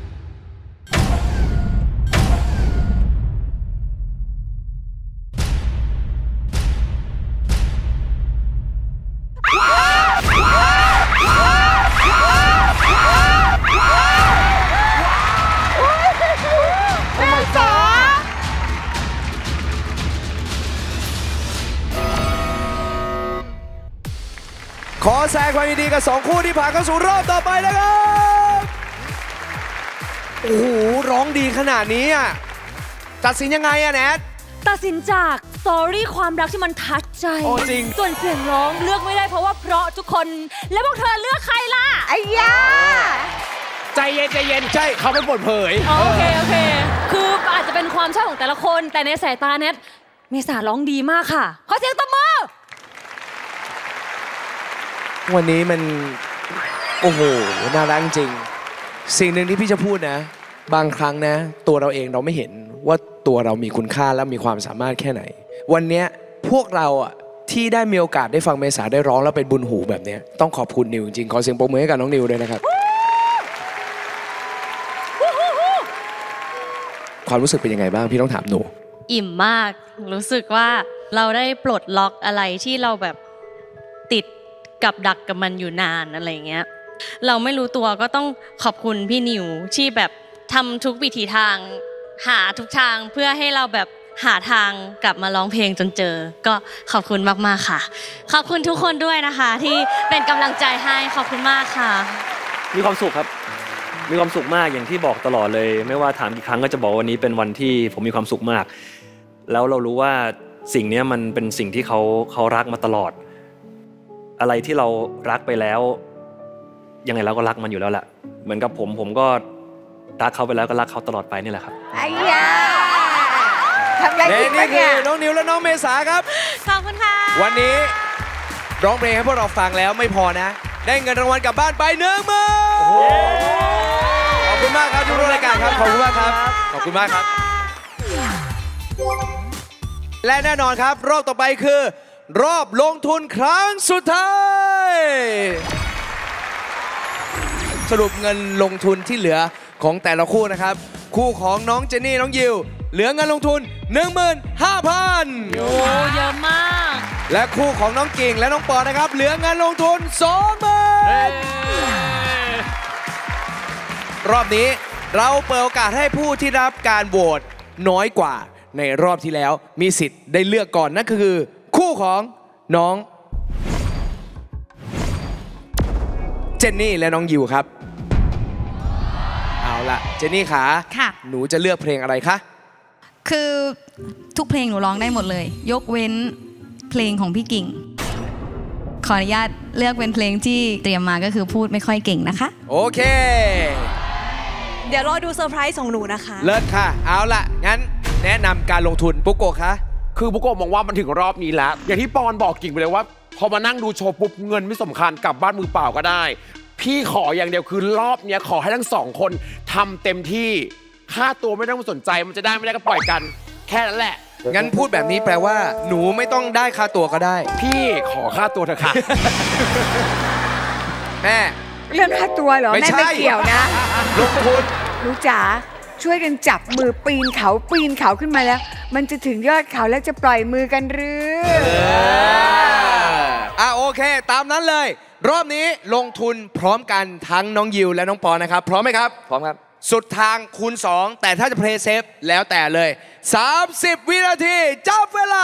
[SPEAKER 2] ขอแสดงความยินดีกับสองคู่ที่ผ่านเข้าสู่รอบต่อไปนะครับโอ้โหร้องดีขนาดนี้อ่ะตัดสินยังไงอะแนท
[SPEAKER 16] ตัดสินจากสตอรี่ความรักที่มันทัดใจ
[SPEAKER 2] โอ้จริง
[SPEAKER 16] ส่วนเสียงร้องเลือกไม่ได้เพราะว่าเพราะทุกคนแล้วพวกเธอเลือกใครล่ะ
[SPEAKER 11] ไอ้ยา
[SPEAKER 14] ใจเย็นใจเย็นใช่เขาไม่เปิดเผย
[SPEAKER 16] โอเคโอเคคืออาจจะเป็นความชอบของแต่ละคนแต่ในสายตาแนทเมษาร้องดีมากค่ะขอเสียงตบมือ
[SPEAKER 2] วันนี้มันโอ้โหน่ารักจริงสิ่งหนึ่งที่พี่จะพูดนะบางครั้งนะตัวเราเองเราไม่เห็นว่าตัวเรามีคุณค่าและมีความสามารถแค่ไหนวันนี้พวกเราอ่ะที่ได้มีโอกาสได้ฟังเมษาได้ร้องแล้วเป็นบุญหูแบบนี้ต้องขอบคุณนิวจริงขอเสียงปรบมือให้กับน้องนิวด้วยนะครับความรู้สึกเป็นยังไงบ้างพี่ต้องถามหนู
[SPEAKER 8] อิ่มมากรู้สึกว่าเราได้ปลดล็อกอะไรที่เราแบบติดกับดักกับมันอยู่นานอะไรเงี้ยเราไม่รู้ตัวก็ต้องขอบคุณพี่นิวที่แบบทำทุกวิถีทางหาทุกทางเพื่อให้เราแบบหาทางกลับมาร้องเพลงจนเจอก็ขอบคุณมากๆค่ะขอบคุณทุกคนด้วยนะคะที่เป็นกำลังใจให้ขอบคุณมากค่ะ
[SPEAKER 12] มีความสุขครับมีความสุขมากอย่างที่บอกตลอดเลยไม่ว่าถามกี่ครั้งก็จะบอกวันนี้เป็นวันที่ผมมีความสุขมากแล้วเรารู้ว่าสิ่งนี้มันเป็นสิ่งที่เขาเขารักมาตลอดอะไรที่เรารักไปแล้วยังไงเราก็รักมันอยู่แล้วแหละเหมือนกับผมผมก็รักเขาไปแล้วก็รักเขาตลอดไปนี่แหละครับ
[SPEAKER 11] ไอ้ยาทำอะไรผิด
[SPEAKER 2] นี่
[SPEAKER 11] ปะ
[SPEAKER 2] คื
[SPEAKER 11] เนี่
[SPEAKER 2] อย น้องนิวและน้องเมษาครับ
[SPEAKER 8] ขอบคุณค่ะ
[SPEAKER 2] วันนี้ร้องเพลงให้พวกเราฟังแล้วไม่พอนะได้เงินรางวัลกลับบ้านไปหนึ่งหมื่นขอบคุณมากครับที่ร่วมรายการครับขอบคุณมากครับขอบคุณมากครับและแน่นอนครับรอบต่อไปคือรอบลงทุนครั้งสุดท้ายสรุปเงินลงทุนที่เหลือของแต่ละคู่นะครับคู่ของน้องเจนนี่น้องยิวเหลือเงินลงทุน หนึ่งหมื่นห้าพัน
[SPEAKER 8] โอ้เยอะมาก
[SPEAKER 2] และคู่ของน้องกิ่งและน้องปอนะครับเหลือเงินลงทุน สองหมื่น รอบนี้เราเปิดโอกาสให้ผู้ที่รับการโหวตน้อยกว่าในรอบที่แล้วมีสิทธิ์ได้เลือกก่อนนั่นก็คือคู่ของน้องเจนนี่และน้องยิวครับเอาล่ะเจนนี่ขาค่ะหนูจะเลือกเพลงอะไรคะ
[SPEAKER 3] คือทุกเพลงหนูร้องได้หมดเลยยกเว้นเพลงของพี่กิ่งขออนุญาตเลือกเป็นเพลงที่เตรียมมาก็คือพูดไม่ค่อยเก่งนะคะ
[SPEAKER 2] โอเค
[SPEAKER 6] เดี๋ยวรอดูเซอร์ไพรส์ของหนูนะคะ
[SPEAKER 2] เลิศค่ะเอาล่ะงั้นแนะนำการลงทุนปุ๊กโกะคะ
[SPEAKER 14] คือปุ๊กโกะมองว่ามันถึงรอบนี้แล้วอย่างที่ปอนบอกกิ่งไปเลยว่าพอมานั่งดูโชว์ปุ๊บเงินไม่สำคัญกลับบ้านมือเปล่าก็ได้พี่ขออย่างเดียวคือรอบนี้ขอให้ทั้งสองคนทำเต็มที่ค่าตัวไม่ต้องมาสนใจมันจะได้ไม่ได้ก็ปล่อยกันแค่นั้นแหละ
[SPEAKER 2] งั้นพูดแบบนี้แปลว่าหนูไม่ต้องได้ค่าตัวก็ได้
[SPEAKER 14] พี่ขอค่าตัวเถอะค่ะ
[SPEAKER 2] แม่
[SPEAKER 11] เรื่องค่าตัวเหรอแม่ไม่เกี่ยวนะ
[SPEAKER 2] ลงทุน
[SPEAKER 11] หนูจ๋าช่วยกันจับมือปีนเขาปีนเขาขึ้นมาแล้วมันจะถึงยอดเขาแล้วจะปล่อยมือกันหรือ
[SPEAKER 2] อ่ะโอเคตามนั้นเลยรอบนี้ลงทุนพร้อมกันทั้งน้องยิวและน้องปอนะครับพร้อมไหมครับ
[SPEAKER 5] พร้อมครับ
[SPEAKER 2] สุดทางคูณสองแต่ถ้าจะเพลย์เซฟแล้วแต่เลยสามสิบวินาทีจับเวลา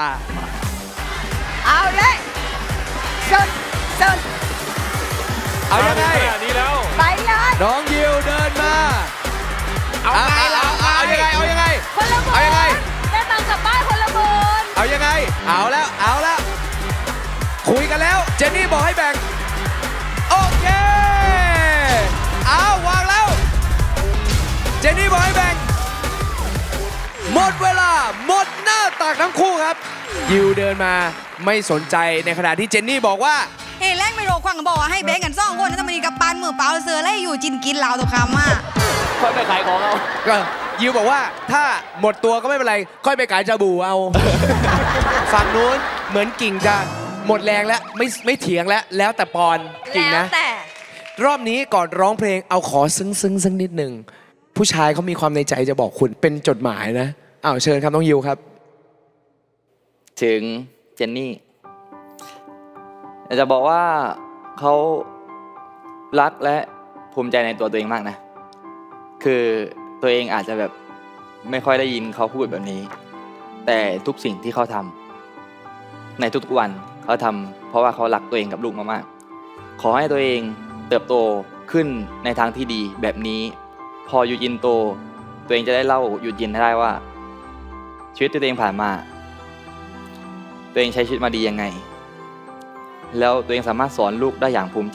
[SPEAKER 11] เอาเลยสนสน
[SPEAKER 2] เอายังไง
[SPEAKER 15] นี้แล้ว
[SPEAKER 11] ไปเลย
[SPEAKER 2] น้องยิวเดินมา
[SPEAKER 14] เอาไงเรา
[SPEAKER 2] เอายังไงเอายังไง
[SPEAKER 11] คนละหมื่น
[SPEAKER 2] เอายังไง
[SPEAKER 11] ได้ตังค์กลับบ้านคนละหมื่น
[SPEAKER 2] เอายังไงเอาแล้วเอาแล้วคุยกันแล้วเจนนี่บอกให้แบ่งโอเคเอาวางแล้วเจนนี่บอกให้แบ่งหมดเวลาหมดหน้าตักทั้งคู่ครับยิวเดินมาไม่สนใจในขณะที่เจนนี่บอกว่า
[SPEAKER 3] เฮ้แรงไม่โรควังบอกว่าให้แบ่งกันสองคนแล้วจะมาดีกับปานมือเปล่าเสือแล้วอยู่จินกินเหล่าตุกคำอ่ะ
[SPEAKER 5] ค่อยไปขายของเอา
[SPEAKER 2] ก็ยิวบอกว่าถ้าหมดตัวก็ไม่เป็นไรค่อยไปขายจาบูเอาฝั่งนู้นเหมือนกิ่งจะหมดแรงแล้วไม่ไม่เถียงแล้วแล้วแต่ปอนกิ่งนะ
[SPEAKER 6] แต่
[SPEAKER 2] รอบนี้ก่อนร้องเพลงเอาขอซึ้งซึ้งสักนิดหนึ่งผู้ชายเขามีความในใจจะบอกคุณเป็นจดหมายนะอ้าวเชิญครับน้องยิวครับ
[SPEAKER 5] ถึงเจนนี่อยากจะบอกว่าเขารักและภูมิใจในตัวตัวเองมากนะคือตัวเองอาจจะแบบไม่ค่อยได้ยินเขาพูดแบบนี้แต่ทุกสิ่งที่เขาทำในทุกๆวันเขาทำเพราะว่าเขารักตัวเองกับลูกมากๆขอให้ตัวเองเติบโตขึ้นในทางที่ดีแบบนี้พอยูจินโตตัวเองจะได้เล่ายูจินให้ได้ว่าชีวิตตัวเองผ่านมาตัวเองใช้ชีวิตมาดียังไงแล้วตัวเองสามารถสอนลูกได้อย่างภูมิใจ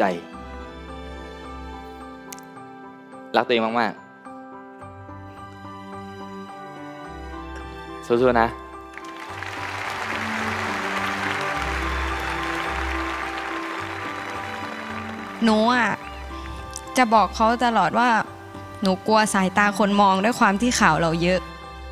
[SPEAKER 5] รักตัวเองมากๆสู้ๆนะ
[SPEAKER 3] หนูอ่ะจะบอกเขาตลอดว่าหนูกลัวสายตาคนมองด้วยความที่ข่าวเราเยอะ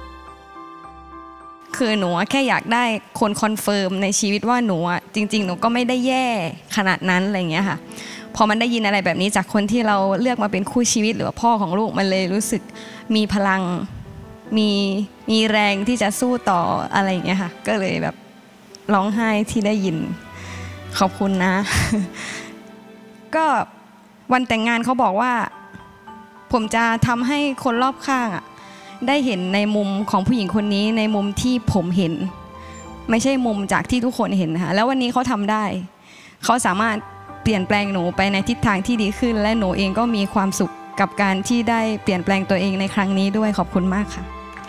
[SPEAKER 3] คือหนูแค่อยากได้คนคอนเฟิร์มในชีวิตว่าหนูจริงๆหนูก็ไม่ได้แย่ขนาดนั้นอะไรอย่างเงี้ยค่ะพอมันได้ยินอะไรแบบนี้จากคนที่เราเลือกมาเป็นคู่ชีวิตหรือว่าพ่อของลูกมันเลยรู้สึกมีพลังมีมีแรงที่จะสู้ต่ออะไรอย่างเงี้ยค่ะก็เลยแบบร้องไห้ที่ได้ยินขอบคุณนะ ก็วันแต่งงานเขาบอกว่าผมจะทำให้คนรอบข้างอ่ะได้เห็นในมุมของผู้หญิงคนนี้ในมุมที่ผมเห็นไม่ใช่มุมจากที่ทุกคนเห็นนะคะแล้ววันนี้เขาทำได้เขาสามารถเปลี่ยนแปลงหนูไปในทิศทางที่ดีขึ้นและหนูเองก็มีความสุขกับการที่ได้เปลี่ยนแปลงตัวเองในครั้งนี้ด้วยขอบคุณมากค่ะ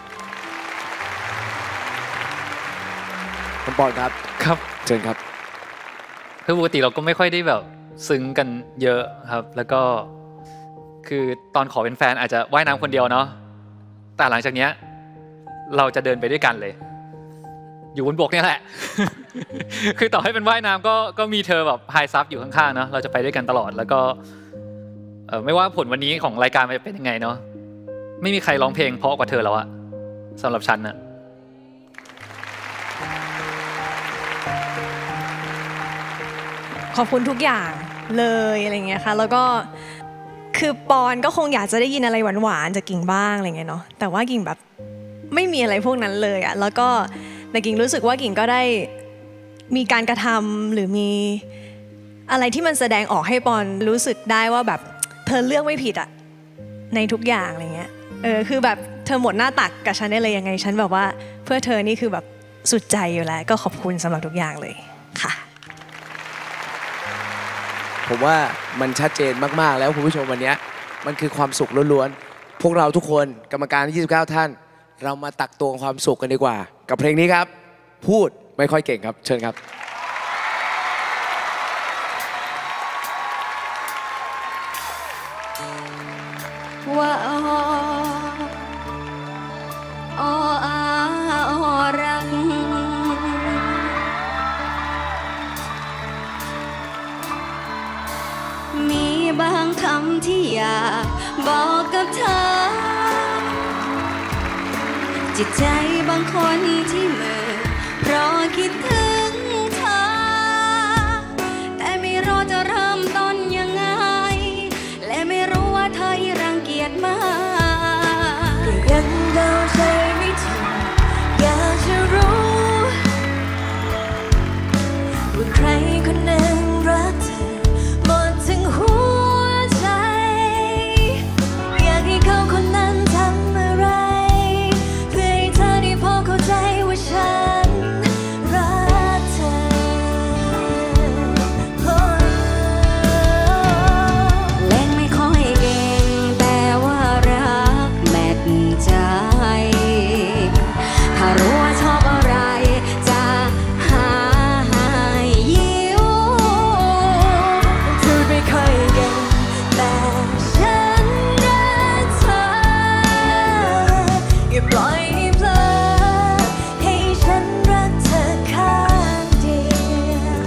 [SPEAKER 2] คุณปอนครับ
[SPEAKER 7] ครับ
[SPEAKER 2] เชิญครับ
[SPEAKER 7] คือปกติเราก็ไม่ค่อยได้แบบซึ้งกันเยอะครับแล้วก็คือตอนขอเป็นแฟนอาจจะว่ายน้ำคนเดียวเนาะแต่หลังจากนี้เราจะเดินไปด้วยกันเลยอยู่บนบกเนี่ยแหละ คือต่อให้เป็นว่ายน้ำก็ก็มีเธอแบบไฮซับอยู่ข้างๆเนาะเราจะไปด้วยกันตลอดแล้วก็เออไม่ว่าผลวันนี้ของรายการมันจะเป็นยังไงเนาะไม่มีใครร้องเพลงเพราะกว่าเธอแล้วอะสำหรับฉันอะ
[SPEAKER 6] ขอบคุณทุกอย่างเลยอะไรเงี้ยค่ะแล้วก็คือปอนก็คงอยากจะได้ยินอะไรหวานๆจากกิ่งบ้างอะไรเงี้ยเนาะแต่ว่ากิ่งแบบไม่มีอะไรพวกนั้นเลยอะแล้วก็แต่กิ่งรู้สึกว่ากิ่งก็ได้มีการกระทำหรือมีอะไรที่มันแสดงออกให้ปอนรู้สึกได้ว่าแบบเธอเลือกไม่ผิดอะในทุกอย่างอะไรเงี้ยเออคือแบบเธอหมดหน้าตักกับฉันได้เลยยังไงฉันแบบว่าเพื่อเธอนี่คือแบบสุดใจอยู่แล้วก็ขอบคุณสำหรับทุกอย่างเลยค่ะ
[SPEAKER 2] ผมว่ามันชัดเจนมากๆแล้วคุณผู้ชมวันนี้มันคือความสุขล้วนๆพวกเราทุกคนกรรมการยี่สิบเก้าท่านเรามาตักตวงความสุขกันดีกว่ากับเพลงนี้ครับพูดไม่ค่อยเก่งครับเชิญครับ
[SPEAKER 13] ว่าอออารังมีบางคำที่อยากบอกกับเธอจิตใจบางคนที่เมื่อเพราะคิดถึงเธอแต่ไม่รู้จะเริ่มต้นยังไงและไม่รู้ว่าเธอรังเกียจมากก็ยังเดาใจไม่ถูกอยากจะรู้ว่าใครคนหนึ่งรักเธอหมดทั้งหัวใจอยากให้เขาคนนั้นทำอะไรเพื่อให้เธอได้พอเข้าใจว่าฉันรักเธอเล่นไม่ค่อยเก่งแต่ว่ารักแมทใจถ้ารู้ว่าชอบอะไรจะหาให้ยิ้วพูดไม่ค่อยเก่งแต่ฉันรักเธออย่าปล่อยให้เผลอให้ฉันรักเธอข้างเดียว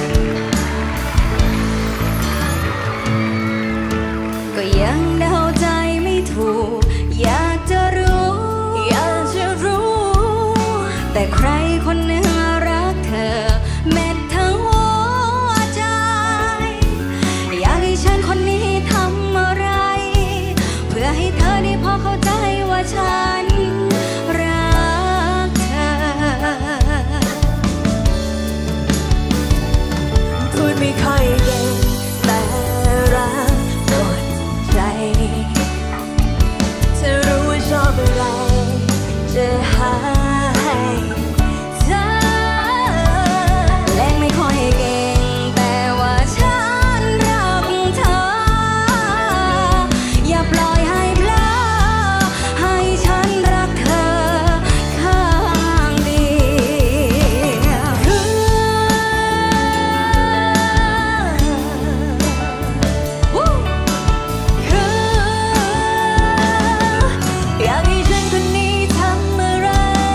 [SPEAKER 13] ก็ยังเดาใจไม่ถูกอยากจะรู้อยากจะรู้แต่ใครคนหนึ่งรักเธอแม้ทั้งหัวใจอยากให้ฉันคนนี้ทำอะไรเพื่อให้เธอได้พอเข้าใจว่าฉันรักเธอพูดไม่ค่อยเก่งแต่รักหมดใจเธอรู้ว่าชอบอะไรจะหาให้เธอเล่นไม่ค่อยเก่งแต่ว่าฉันรักเธออย่าปล่อยให้เผลอให้ฉันรักเธอข้างเดียวคือวู้คืออยากให้ฉันคนนี้ทำอะไร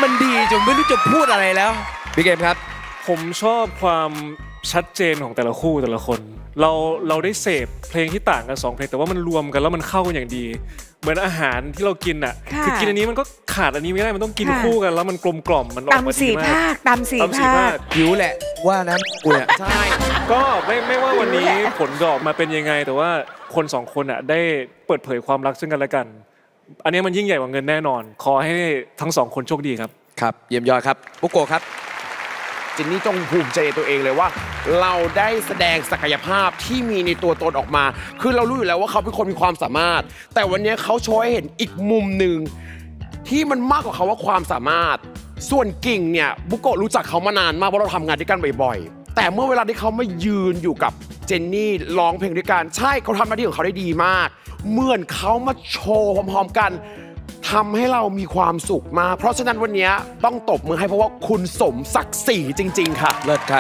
[SPEAKER 2] มันดีจนไม่รู้จะพูดอะไรแล้วพี่เกมครับ
[SPEAKER 15] ผมชอบความชัดเจนของแต่ละคู่แต่ละคนเราเราได้เสพเพลงที่ต่างกันสองเพลงแต่ว่ามันรวมกันแล้วมันเข้ากันอย่างดีเหมือนอาหารที่เรากินอ่ะคือกินอันนี้มันก็ขาดอันนี้ไม่ได้มันต้องกินคู่กันแล้วมันกลมกล่อมมันออกมาดีมาก
[SPEAKER 11] ตำสี่ภาคตำสี่ภาค
[SPEAKER 2] หิวแหละว่านะกูเนี่ย
[SPEAKER 15] ใช่ก็ไม่ไม่ว่าวันนี้ผลจะออกมาเป็นยังไงแต่ว่าคนสองคนอ่ะได้เปิดเผยความรักซึ่งกันและกันอันนี้มันยิ่งใหญ่กว่าเงินแน่นอนขอให้ทั้งสองคนโชคดีครับ
[SPEAKER 2] ครับเยี่ยมยอดครับปุ๊กโกครับ
[SPEAKER 14] จินนี่จงภูมิใจตัวเองเลยว่าเราได้แสดงศักยภาพที่มีในตัวตนออกมาคือเรารู้อยู่แล้วว่าเขาเป็นคนมีความสามารถแต่วันนี้เขาโชว์ให้เห็นอีกมุมหนึ่งที่มันมากกว่าเขาว่าความสามารถส่วนกิ่งเนี่ยบุโกะรู้จักเขามานานมากเพราะเราทำงานด้วยกันบ่อยๆแต่เมื่อเวลาที่เขามายืนอยู่กับเจนนี่ร้องเพลงด้วยกันใช่เขาทำหน้าที่ของเขาได้ดีมากเหมือนเขามาโชว์พร้อมๆกันทำให้เรามีความสุขมากเพราะฉะนั้นวันนี้ต้องตบมือให้เพราะว่าคุณสมศักดิ์ศรีจริงๆค่ะ
[SPEAKER 2] เลิศค่ะ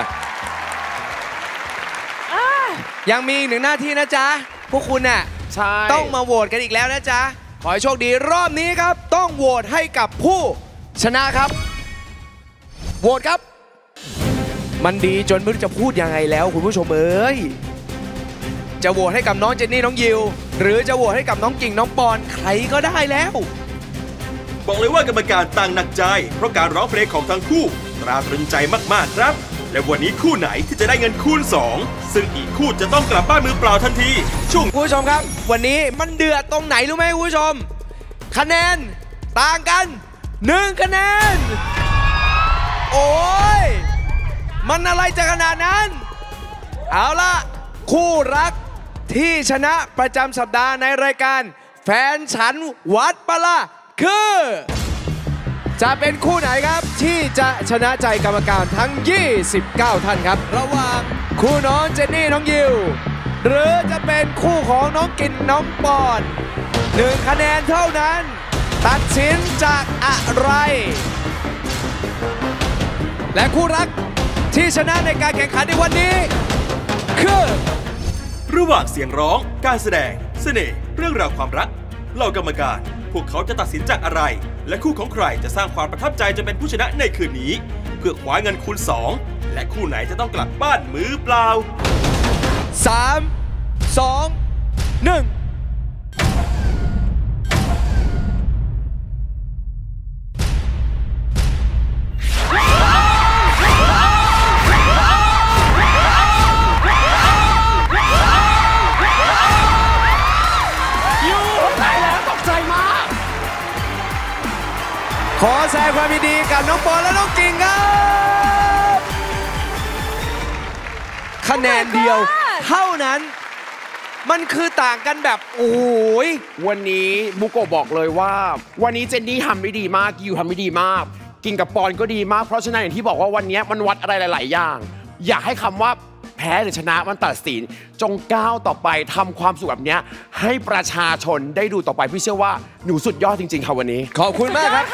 [SPEAKER 2] ยังมีอีกหนึ่งหน้าที่นะจ๊ะพวกคุณน่ะต้องมาโหวตกันอีกแล้วนะจ๊ะขอให้โชคดีรอบนี้ครับต้องโหวตให้กับผู้ชนะครับโหวตครับมันดีจนไม่รู้จะพูดยังไงแล้วคุณผู้ชมเอ้ยจะโหวตให้กับน้องเจนนี่น้องยิวหรือจะโหวตให้กับน้องกิ่งน้องปอนใครก็ได้แล้ว
[SPEAKER 1] บอกเลยว่ากรรมการต่างหนักใจเพราะการร้องเพลงของทั้งคู่ตราตรึงใจมากๆครับและวันนี้คู่ไหนที่จะได้เงินคูณสองซึ่งอีกคู่จะต้องกลับบ้านมือเปล่าทันที
[SPEAKER 2] ช่วงคุณผู้ชมครับวันนี้มันเดือดตรงไหนรู้ไหมคุณผู้ชมคะแนนต่างกันหนึ่งคะแนนโอ้ยมันอะไรจะขนาดนั้นเอาล่ะคู่รักที่ชนะประจำสัปดาห์ในรายการแฟนฉันวัดปะล่ะคือจะเป็นคู่ไหนครับที่จะชนะใจกรรมการทั้งยี่สิบเก้าท่านครับระหว่างคู่น้องเจนนี่น้องยิวหรือจะเป็นคู่ของน้องกิ่งน้องปอนหนึ่งคะแนนเท่านั้นตัดสินจากอะไรและคู่รักที่ชนะในการแข่งขันในวันนี้คือ
[SPEAKER 1] ระหว่างเสียงร้องการแสดงเสน่ห์เรื่องราวความรักเหล่ากรรมการพวกเขาจะตัดสินจากอะไรและคู่ของใครจะสร้างความประทับใจจะเป็นผู้ชนะในคืนนี้เพื่อคว้าเงินคูณสองและคู่ไหนจะต้องกลับบ้านมือเปล่า
[SPEAKER 2] สาม สอง หนึ่งขอแสดงความยินดีกับน้องปอนและน้องกิ่งครับคะแนนเดียวเท่านั้นมันคือต่างกันแบบโอ้ย
[SPEAKER 14] วันนี้บุโกะบอกเลยว่าวันนี้เจนนี่ทำได้ดีมากยิวทำได้ดีมากกิ่งกับปอนก็ดีมากเพราะฉะนั้นอย่างที่บอกว่าวันนี้มันวัดอะไรหลายๆอย่างอยากให้คำว่าแพ้หรือชนะมันตัดสินจงก้าวต่อไปทำความสุขแบบนี้ให้ประชาชนได้ดูต่อไปพี่เชื่อว่าหนูสุดยอดจริงๆค่ะวันนี้
[SPEAKER 2] ขอบคุณมากครับ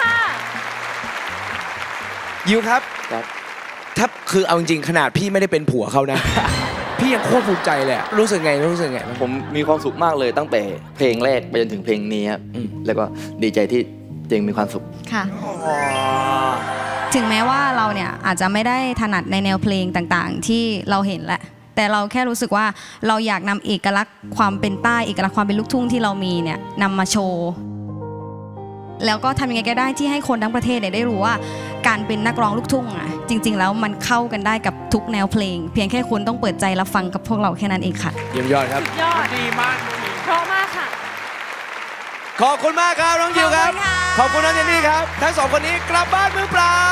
[SPEAKER 2] ยิวครับถ้าคือเอาจริงๆขนาดพี่ไม่ได้เป็นผัวเขานะ พี่ยังโคตรภูมิใจเลยรู้สึกไงรู้สึกไง
[SPEAKER 5] ผมมีความสุขมากเลยตั้งแต่เพลงแรกไปจนถึงเพลงนี้ครับแล้วก็ดีใจที่เจงมีความสุข
[SPEAKER 3] ค่ะถึงแม้ว่าเราเนี่ยอาจจะไม่ได้ถนัดในแนวเพลงต่างๆที่เราเห็นแหละแต่เราแค่รู้สึกว่าเราอยากนำเอกลักษณ์ความเป็นใต้เอกลักษณ์ความเป็นลูกทุ่งที่เรามีเนี่ยนำมาโชว์แล้วก็ทำยังไงก็ได้ที่ให้คนทั้งประเทศได้รู้ว่าการเป็นนักร้องลูกทุ่งอ่ะจริงๆแล้วมันเข้ากันได้กับทุกแนวเพลงเพียงแค่คุณต้องเปิดใจรับฟังกับพวกเราแค่นั้นเองค่ะ
[SPEAKER 2] เยี่ยมยอดครับ
[SPEAKER 11] ยอด
[SPEAKER 14] ดีมาก
[SPEAKER 11] เพราะมากค่ะ
[SPEAKER 2] ขอบคุณมากครับน้องยิวครับขอบคุณน้องเจนนี่ครับทั้งสองคนนี้กลับบ้านมือเปล่า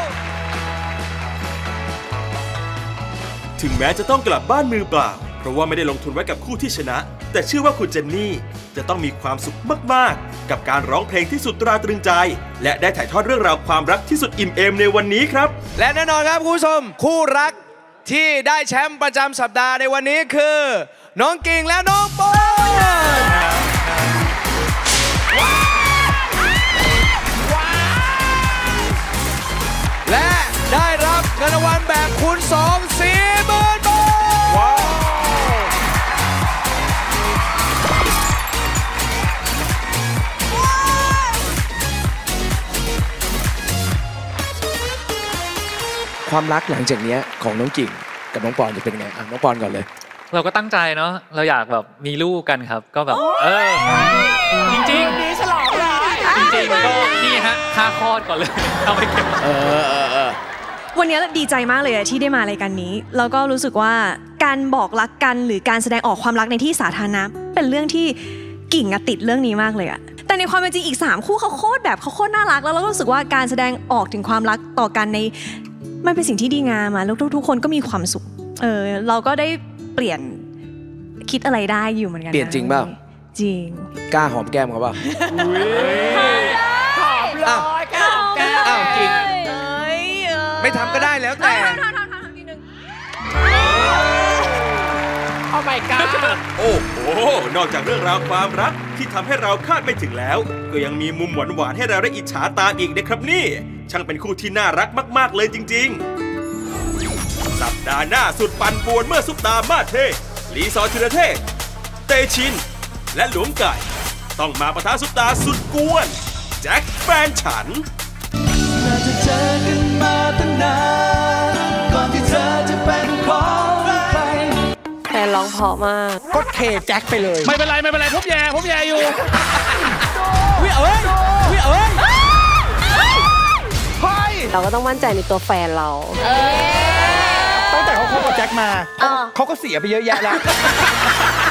[SPEAKER 1] ถึงแม้จะต้องกลับบ้านมือเปล่าเพราะว่าไม่ได้ลงทุนไว้กับคู่ที่ชนะแต่เชื่อว่าคุณเจนนี่จะต้องมีความสุขมากๆกับการร้องเพลงที่สุดตราตรึงใจและได้ถ่ายทอดเรื่องราวความรักที่สุดอิ่มเอมในวันนี้ครับ
[SPEAKER 2] และแน่นอนครับคุณผู้ชมคู่รักที่ได้แชมป์ประจำสัปดาห์ในวันนี้คือน้องกิ่งและน้องปอนและได้รับเงินรางวัลแบบคูณสองสี่หมื่นบาทความรักหลังจากนี้ของน้องกิ่งกับน้องปอนจะเป็นไงอ่ะน้องปอนก่อนเลย
[SPEAKER 7] เราก็ตั้งใจเนาะเราอยากแบบมีลูกกันครับก็แบบเออจริงๆ
[SPEAKER 11] ดีฉลองเลย
[SPEAKER 7] จริงๆก็นี่ฮะค่าคลอดก่อนเลยเอาไปเก็บ
[SPEAKER 2] เออเออเออ
[SPEAKER 6] วันนี้ดีใจมากเลยที่ได้มารายการนี้แล้วก็รู้สึกว่าการบอกรักกันหรือการแสดงออกความรักในที่สาธารณะเป็นเรื่องที่กิ่งอะติดเรื่องนี้มากเลยอะแต่ในความเป็นจริงอีกสามคู่เขาโคตรแบบเขาโคตรน่ารักแล้วเราก็รู้สึกว่าการแสดงออกถึงความรักต่อกันในมันเป็นสิ่งที่ดีงามอะแล้วทุกๆคนก็มีความสุขเออเราก็ได้เปลี่ยนคิดอะไรได้อยู่เหมือนกัน
[SPEAKER 2] เปลี่ยนจริงเปล่า
[SPEAKER 6] จริง
[SPEAKER 2] กล้าหอมแก้มเขาเปล่า
[SPEAKER 11] หอมเลยกล้าหอมแก้ม
[SPEAKER 2] อ้าวจริงไม่ทำก็ได้แล้วแต่
[SPEAKER 14] โอ้ my god
[SPEAKER 1] โอ้โหนอกจากเรื่องราวความรักที่ทำให้เราคาดไม่ถึงแล้วก็ยังมีมุมหวานๆให้เราได้อิจฉาตามอีกนะครับนี่ช่างเป็นคู่ที่น่ารักมากๆเลยจริงๆสัปดาห์หน้าสุดปั่นป่วนเมื่อซุปตามาเทลีซอร์ธีรเทพเตชินและหลวงไก่ต้องมาปะทะซุปตาสุดกวนแจ็คแฟนฉัน
[SPEAKER 17] เราจะเจอกันมาตั้งนานก่อนที่เธอจะเป็นของใคร
[SPEAKER 8] แฟนร้องเพราะมาก
[SPEAKER 2] ก็เทแจ็คไปเลย
[SPEAKER 9] ไม่เป็นไรไม่เป็นไรผมแย่ผมแย่อยู่
[SPEAKER 2] วิเอ้ยวิเอ้ย
[SPEAKER 8] เฮ้ยเราก็ต้องมั่นใจในตัวแฟนเรา
[SPEAKER 2] ตั้งแต่เขาคบกับแจ็คมาเขาก็เสียไปเยอะแยะแล้ว